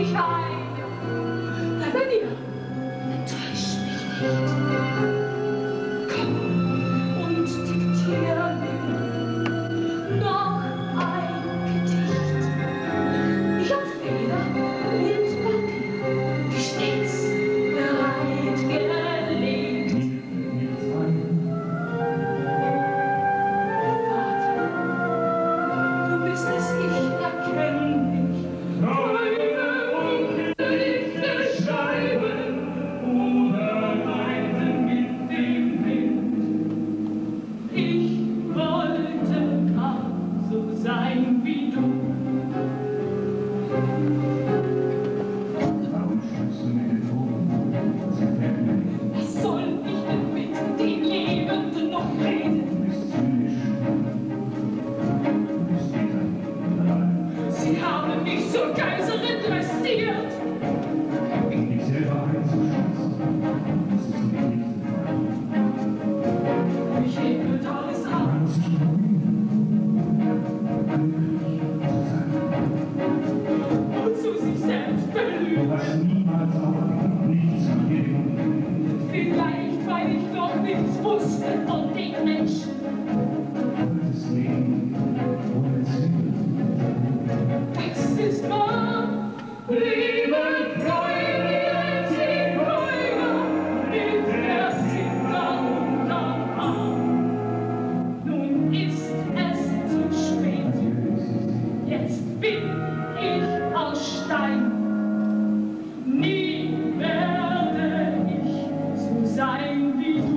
ich weine. Bleib bei mir. Enttäusch mich nicht. Komm und diktiere mir noch ein Gedicht. Ich hab Feder mit Papier, die stets bereit gelegt. Vater, du bist es, ich erkenne dich. Träume und Gedichte schreiben oder reiten mit dem Wind. Ich wollte auch so sein wie du. Warum schützt du mir den Vogel? Sie fällt mir nicht. Was soll ich denn mit den Lebenden noch reden? Du bist zynisch. Du bist wieder allein. Sie haben mich zur Geiselin dressiert. Dich selber einzuschätzen, das ist mir nicht egal. Mich ekelt alles Du ab. kannst tun, glücklich zu sein. Und zu sich selbst Du belügen. hast niemals Augen, nichts an dir gefunden. Vielleicht, weil ich noch nichts wusste von den Menschen. Das Leben ohne Sinn. Es ist wahr, liebe Freunde, die Brüder, mit der Sitter unterm Arm. Nun ist es zu spät, jetzt bin ich aus Stein. Nie werde ich so sein wie du.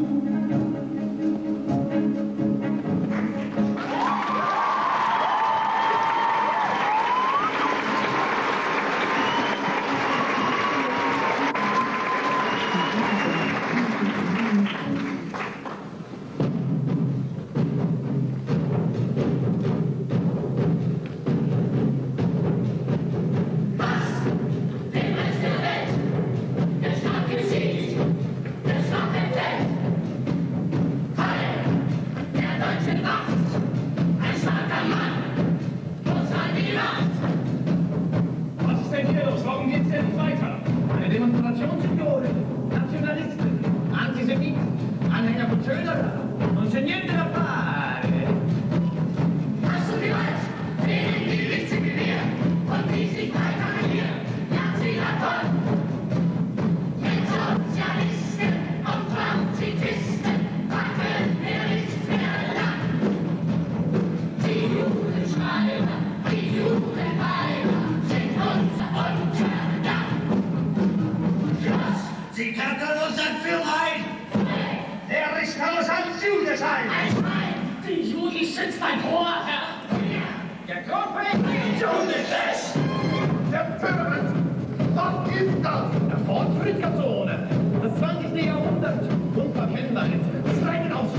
Was ist denn hier los? Warum geht's denn nicht weiter? Eine Demonstrationsidiole, Nationalisten, Antisemiten, Anhänger von Schönerer und Signente da fare. Hast du Gewalt? Denen, die nicht sind wie wir und die sich weiter hier, lernt sie davon. Mit Sozialisten und Tranzitisten wackeln wir nicht mehr lang. Die Judenschreiber, die Judenweiber sind unser Untergang. Schluss! Sie kackern uns an für rein! Der Richter muss ein Jude sein! Ein Schwein! Die Juden sind mein hoher Herr. Der Gruppe Judenfest! Der Führer! Was ist das? Der Fortschrittszone! Das zwanzigste Jahrhundert! Unverkennbarkeit! Schreien aus!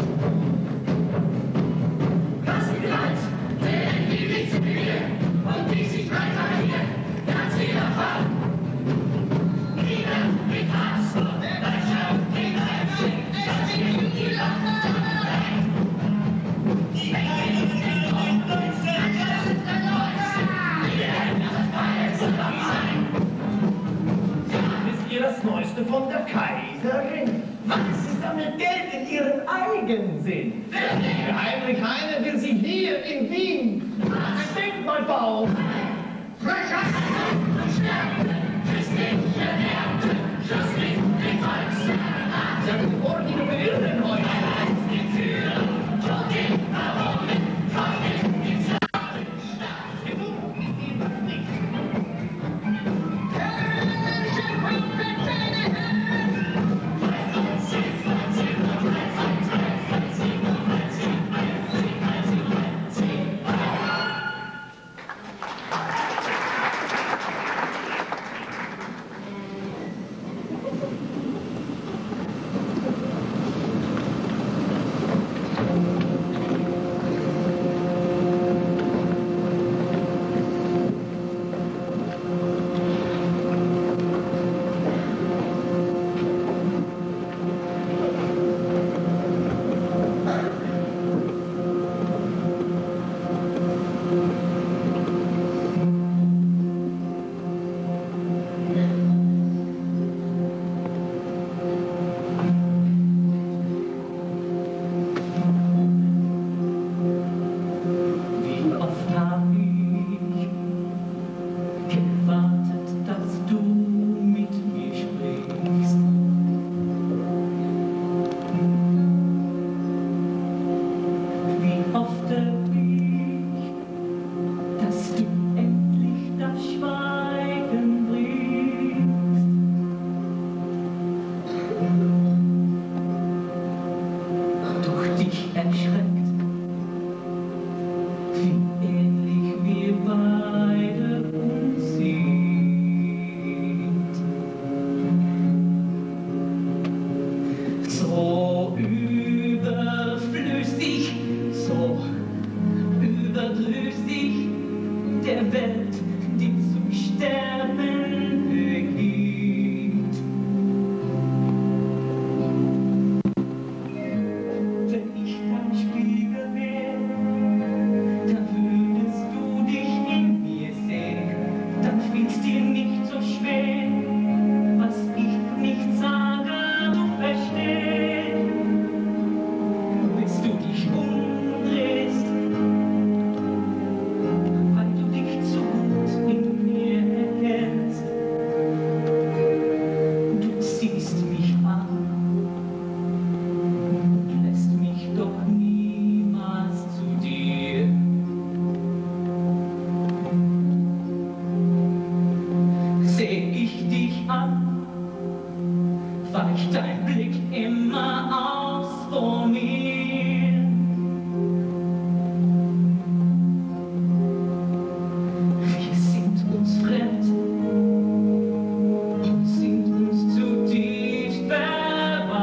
Hast du Gewalt? Denen, die nicht sind wie wir und die sich weiter hier, lernt sie davon. Liebe mit Hass und Löcher in Menschen, das sind die Lachen weg. Die Welt ist der Neunste, das ist der Neunste. Wir werden das bald zusammen sein. Wisst ihr das Neueste von der Kaiserin? Was ist damit Geld in ihrem Eigensinn? Der Heinrich Heine will sie hier in Wien. Denkt mal, Bauch! Frechheit! Stärke, christliche Werte, Schluss mit den Volksverrat. Sie haben die Vorliebe beirren heute. Die Türen, schon den Baronen, kommen die Zauberstadt. Genug ist ihnen das nicht. der Welt, die zum Sterben beginnt. Wenn ich dein Spiegel wäre, dann würdest du dich in mir sehen, dann find's dir nicht so schwer, was ich nicht sage, du verstehst. Bis du dich umdrehst, weil du dich zu gut in mir erkennst. Du ziehst mich an, lässt mich doch niemals zu dir. Seh ich dich an, weicht dein Blick immer aus vor mir. Wir sind uns fremd und sind uns zutiefst verwandt.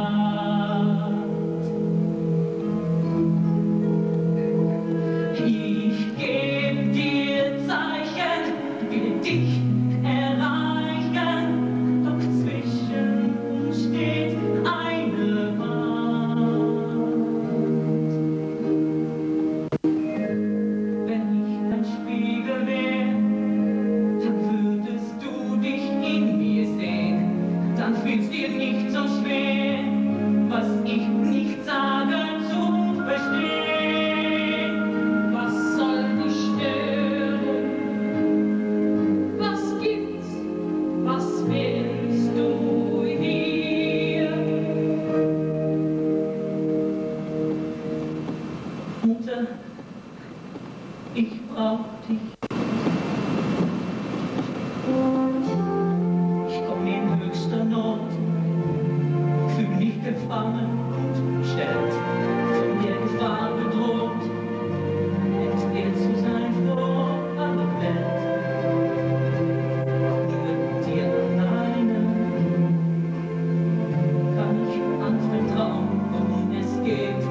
Ich geb dir Zeichen, will dich erreichen, doch zwischen uns steht eine Wand. Wenn ich dein Spiegel wär, dann würdest du dich in mir sehen, dann fällt's dir nicht so schwer, was ich nicht sage, zu verstehen. Was soll dich stören? Was gibt's? Was willst du hier? Mutter, ich brauch dich. Ich komm in höchster Not, fühl mich gefangen und stellt von der Gefahr bedroht, entehrt zu sein vor aller Welt. Nur dir alleine kann ich anvertrauen, worum es geht.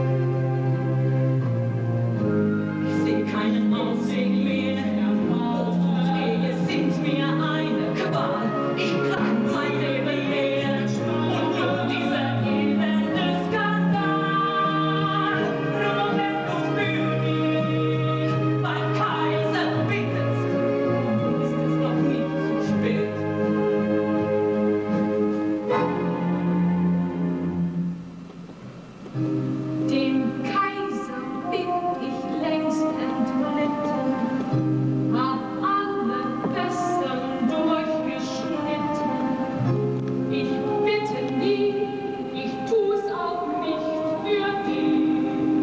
Ich seh keinen Ausweg mehr, Tod und Ehe sind mir eine Qual. Ich klag mein Leben leer und nur dieser elende Skandal. Nur wenn du für mich beim Kaiser bittest, ist es noch nicht zu spät. Dem Kaiser bin ich längst entglitten, hab alle Pässe durchgeschnitten. Ich bitte nie, ich tu's auch nicht für die.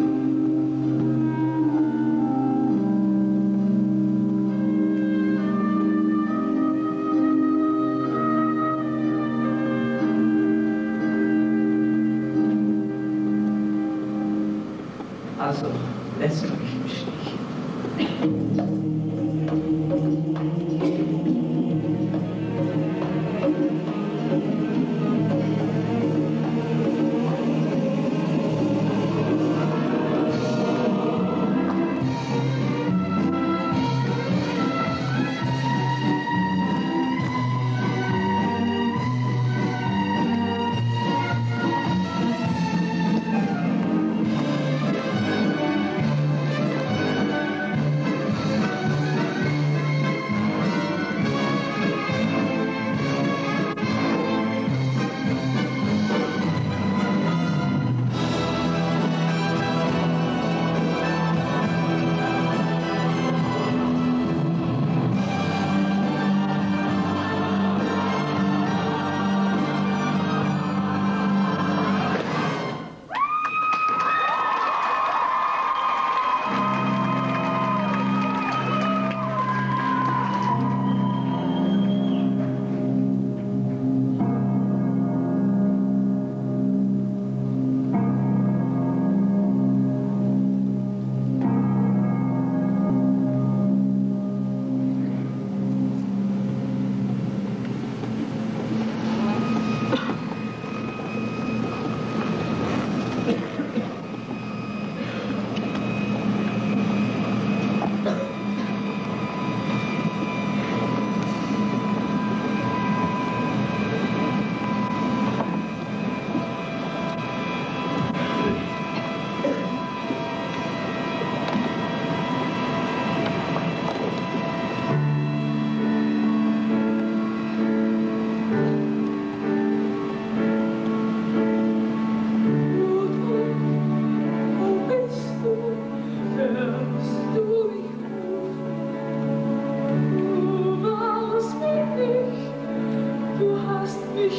Also lässt du mich im Stich.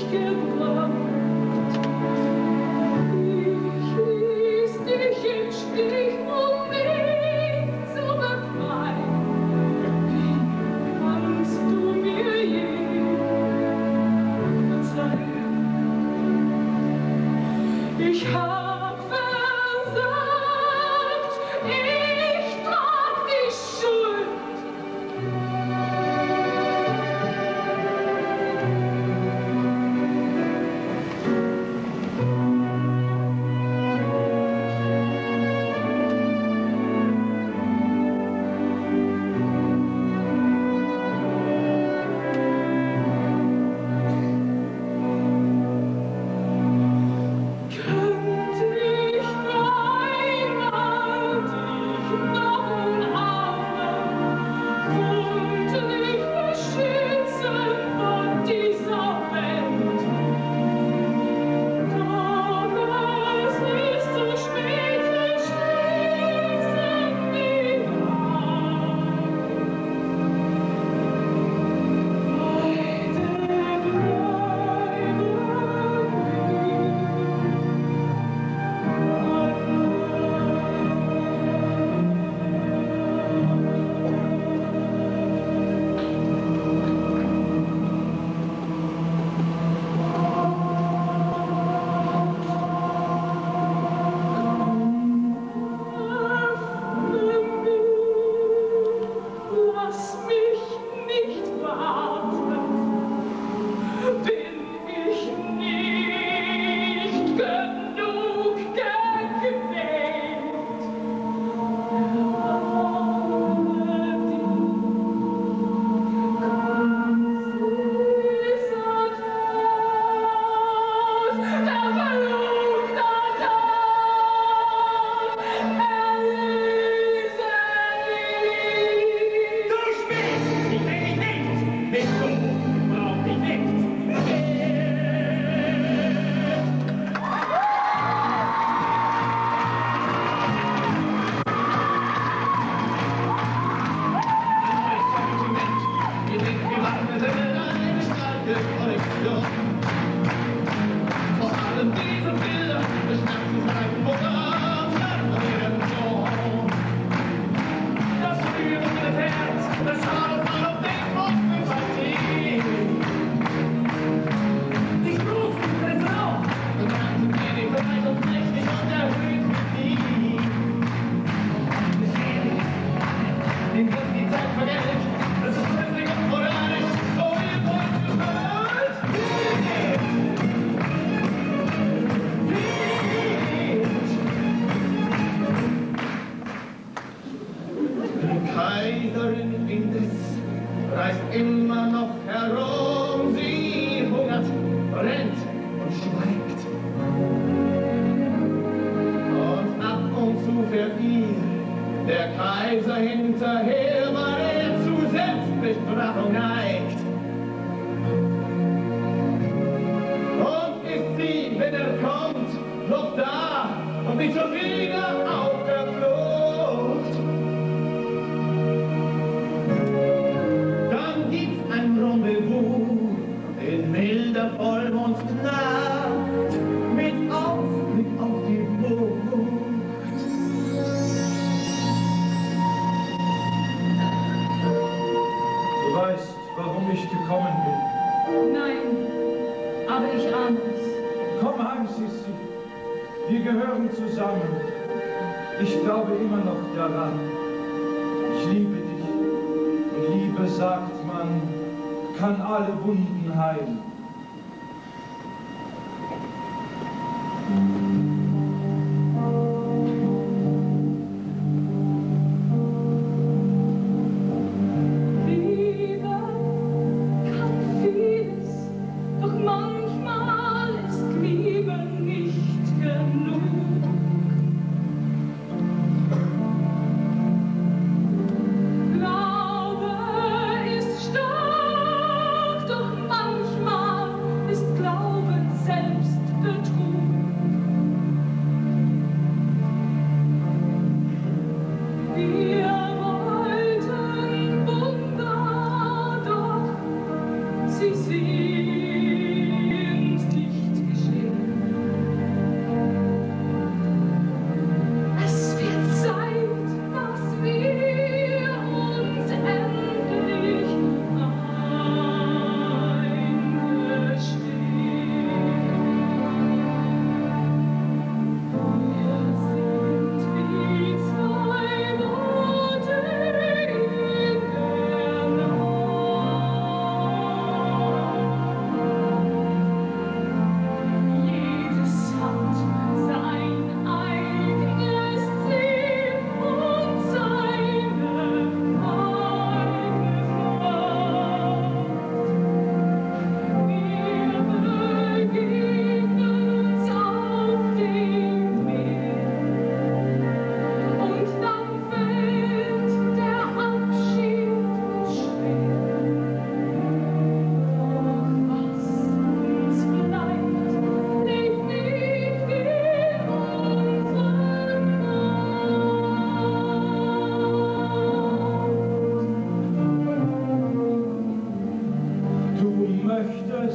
Glaube ist stark, doch manchmal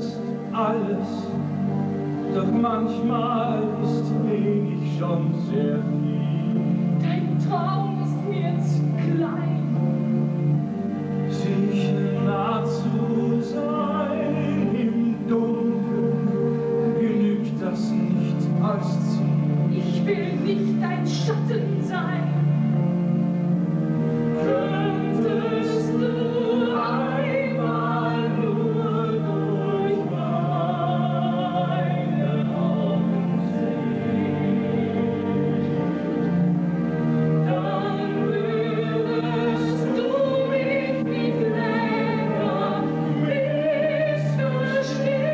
ist alles, doch manchmal ist wenig schon sehr viel. Dein Traum ist mir zu klein. Sich nah zu sein im Dunkeln, genügt das nicht als Ziel. Ich will nicht dein Schatten sein. Könntest du einmal nur durch meine Augen sehen, dann würdest du mich nicht länger missverstehen.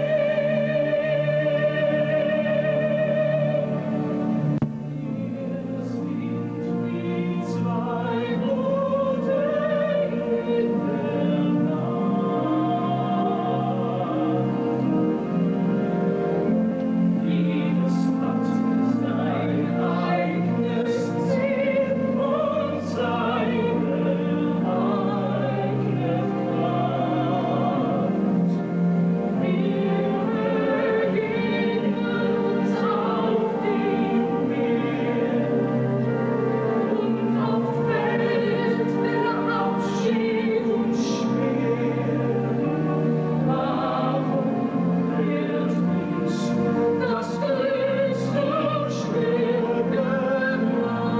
Es sind wie zwei Boote in der Nacht. Jedes Blatt ist ein eigenes Ziel und seine eigene Kraft. Wir begegnen uns auf dem Meer und oft fällt der Abschied uns schwer. Warum wird uns das Glück so schwer gemacht?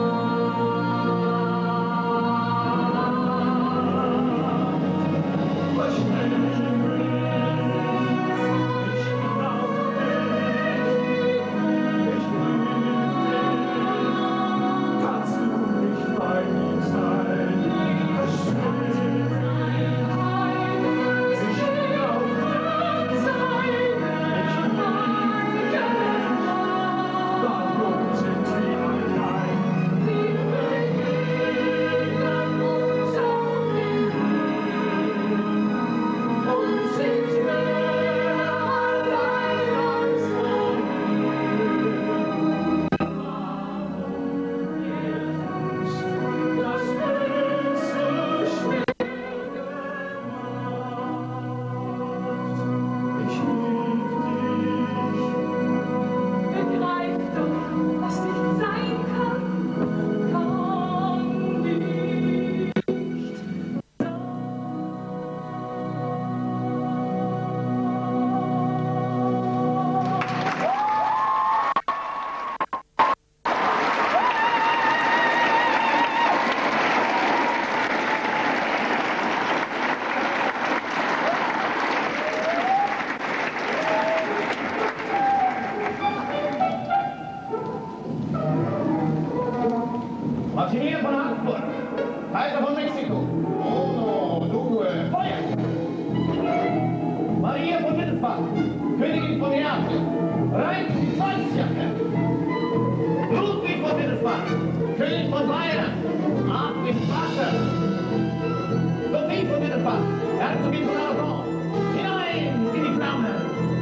Verspreche mir, ich glaube nicht, ich lüge. Kannst du nicht bei mir sein? Verspreche mir, ich glaube nicht, ich lüge. Warum sind wir allein? Wir begegnen uns auf dem Weg und sind mehr allein als vorher. Warum wird uns das Glück so schwer gemacht? Ich lieb dich. Begreif doch, was nicht sein kann, kann nicht sein. Maximilian von Habsburg, Kaiser von Mexiko. Oh, no, du, äh, Feuer! Maria von Wittelsbach, Königin von Neapel, rein die Zwangsjacke. Ludwig von Wittelsbach, König von Bayern, ab im Wasser. Sophie von Wittelsbach, Herzogin von Aragon, hinein in die Flamme.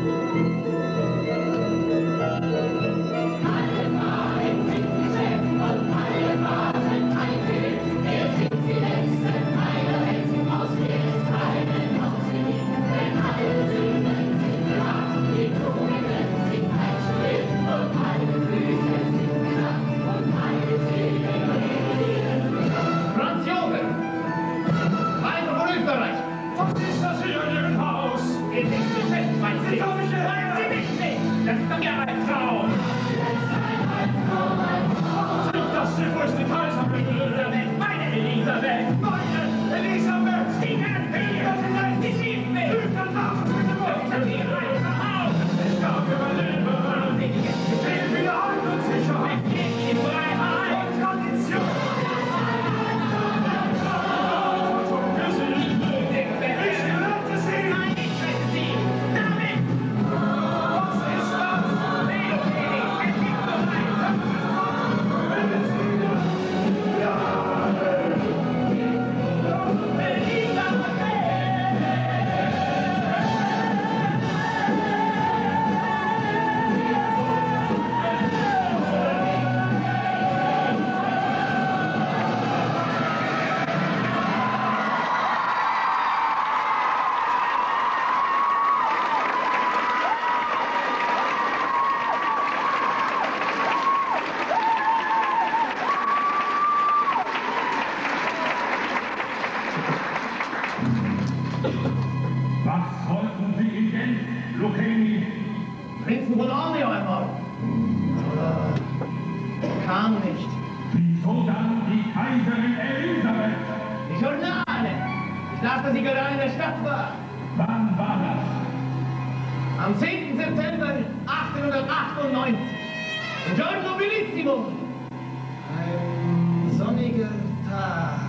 Franz Josef, Kaiser von Österreich. Was ist das hier in Ihrem Haus? Es ist Geschäft, mein Ich Sie. habe mich geheiratet. Sie mich nicht. Das ist doch ja mein Traum. Nicht, dass Sie größte Kaiserin Elisabeth, meine Elisabeth. Meine Elisabeth! Sie werden hier. Nein, Sie lieben mich. Dann darf ich bitte Ich hab Sie mal. rein nach Hause. Ich gab mir mein Leben. Ich will wieder Halt und Sicherheit. Ich gebe Ihnen Freiheit. Und Tradition. Für Sie. Ich rette Sie. Nein, ich rette Sie. Damit. Lucchini. Prinzen von Ormio ermorden. Aber kam nicht. Wieso dann die Kaiserin Elisabeth? Die Journale. Ich las, dass sie gerade in der Stadt war. Wann war das? Am zehnten September achtzehnhundertachtundneunzig. Im Giorno Bellissimo. Ein sonniger Tag.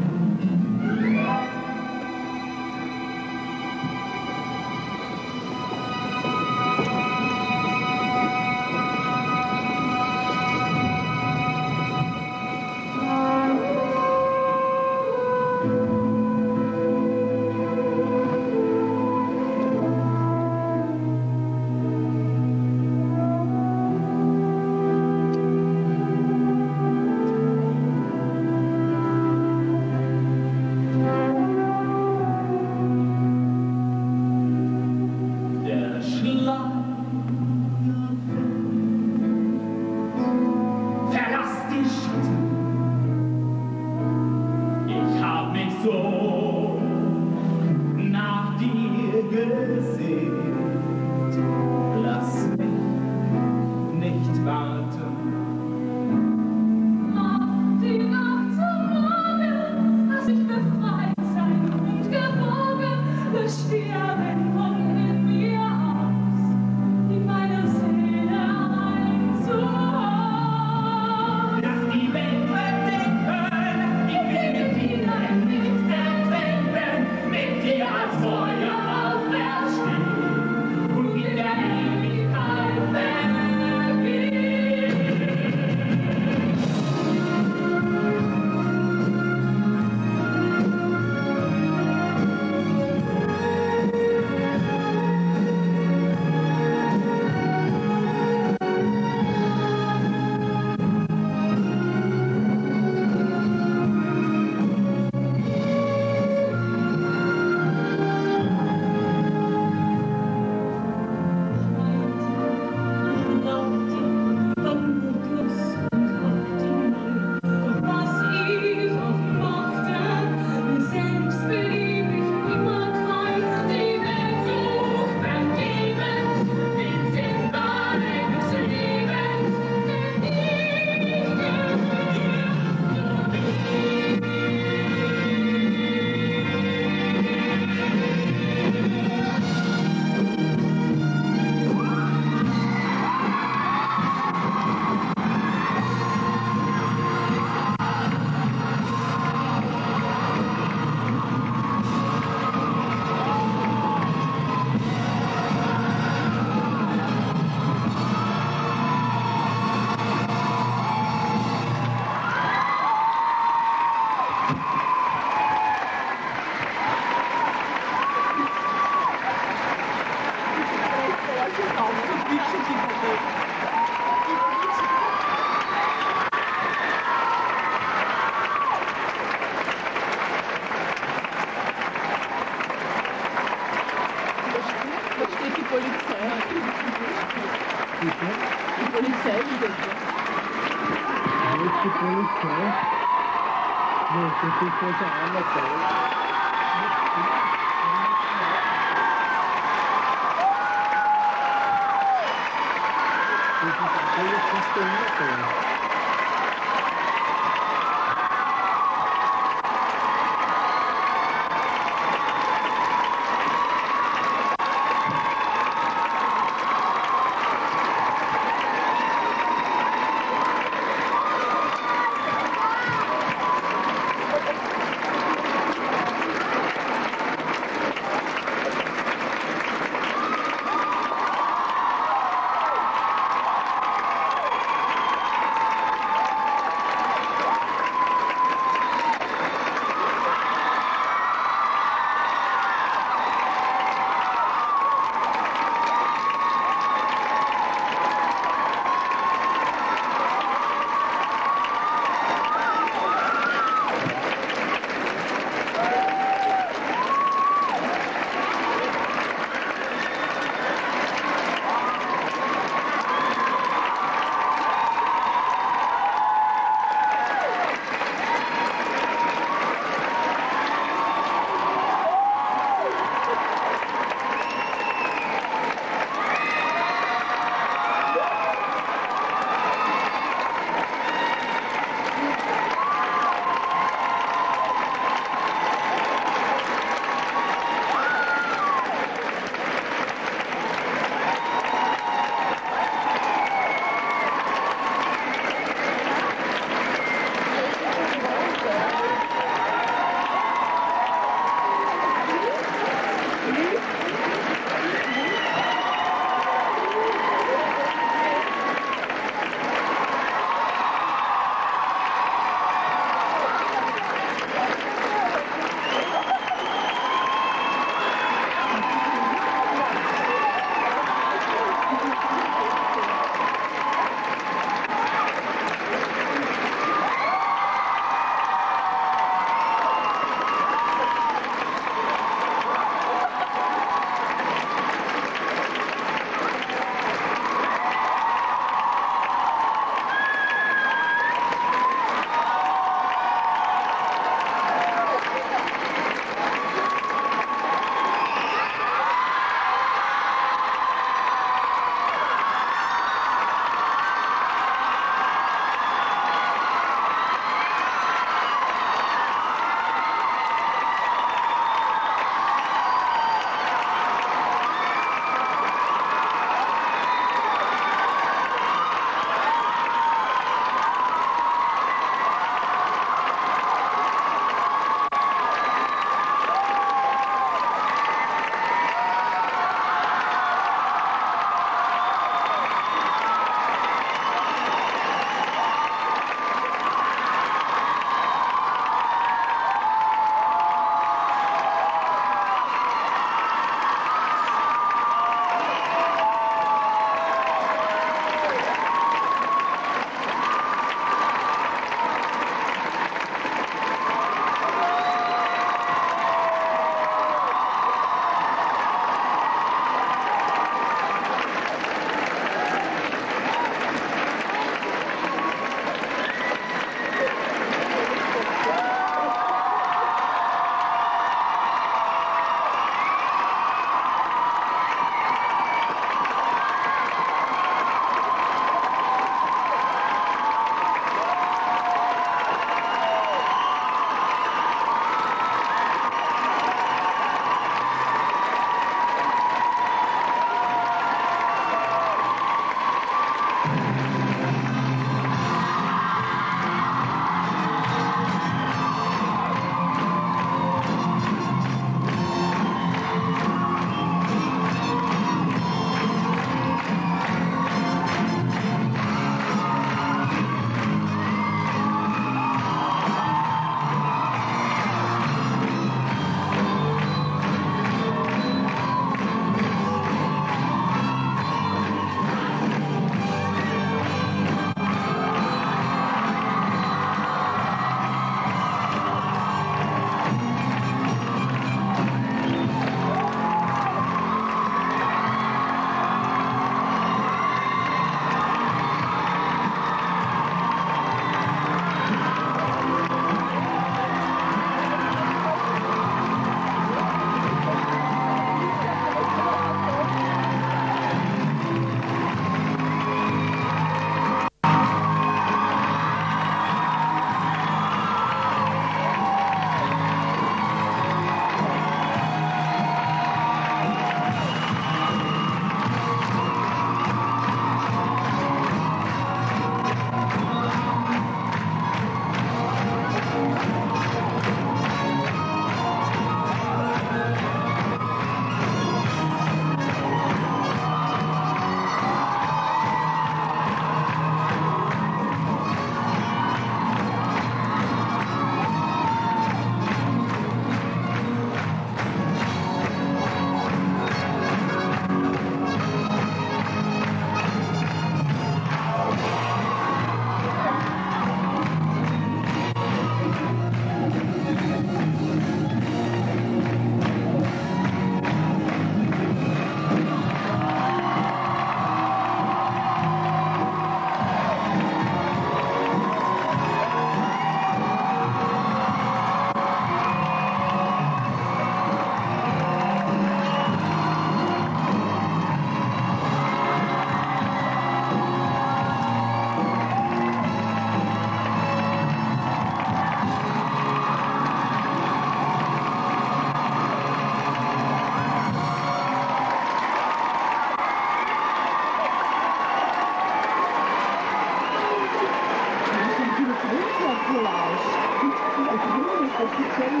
collage. Und hier ist das spezielle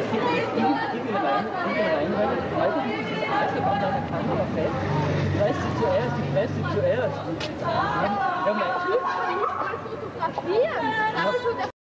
gib ihn rein, gib ihn rein, weil heute dieses Arschloch an deiner Kamera fest. Die presst sich zuerst, die presst sich zuerst. Ja, ja, fotografieren.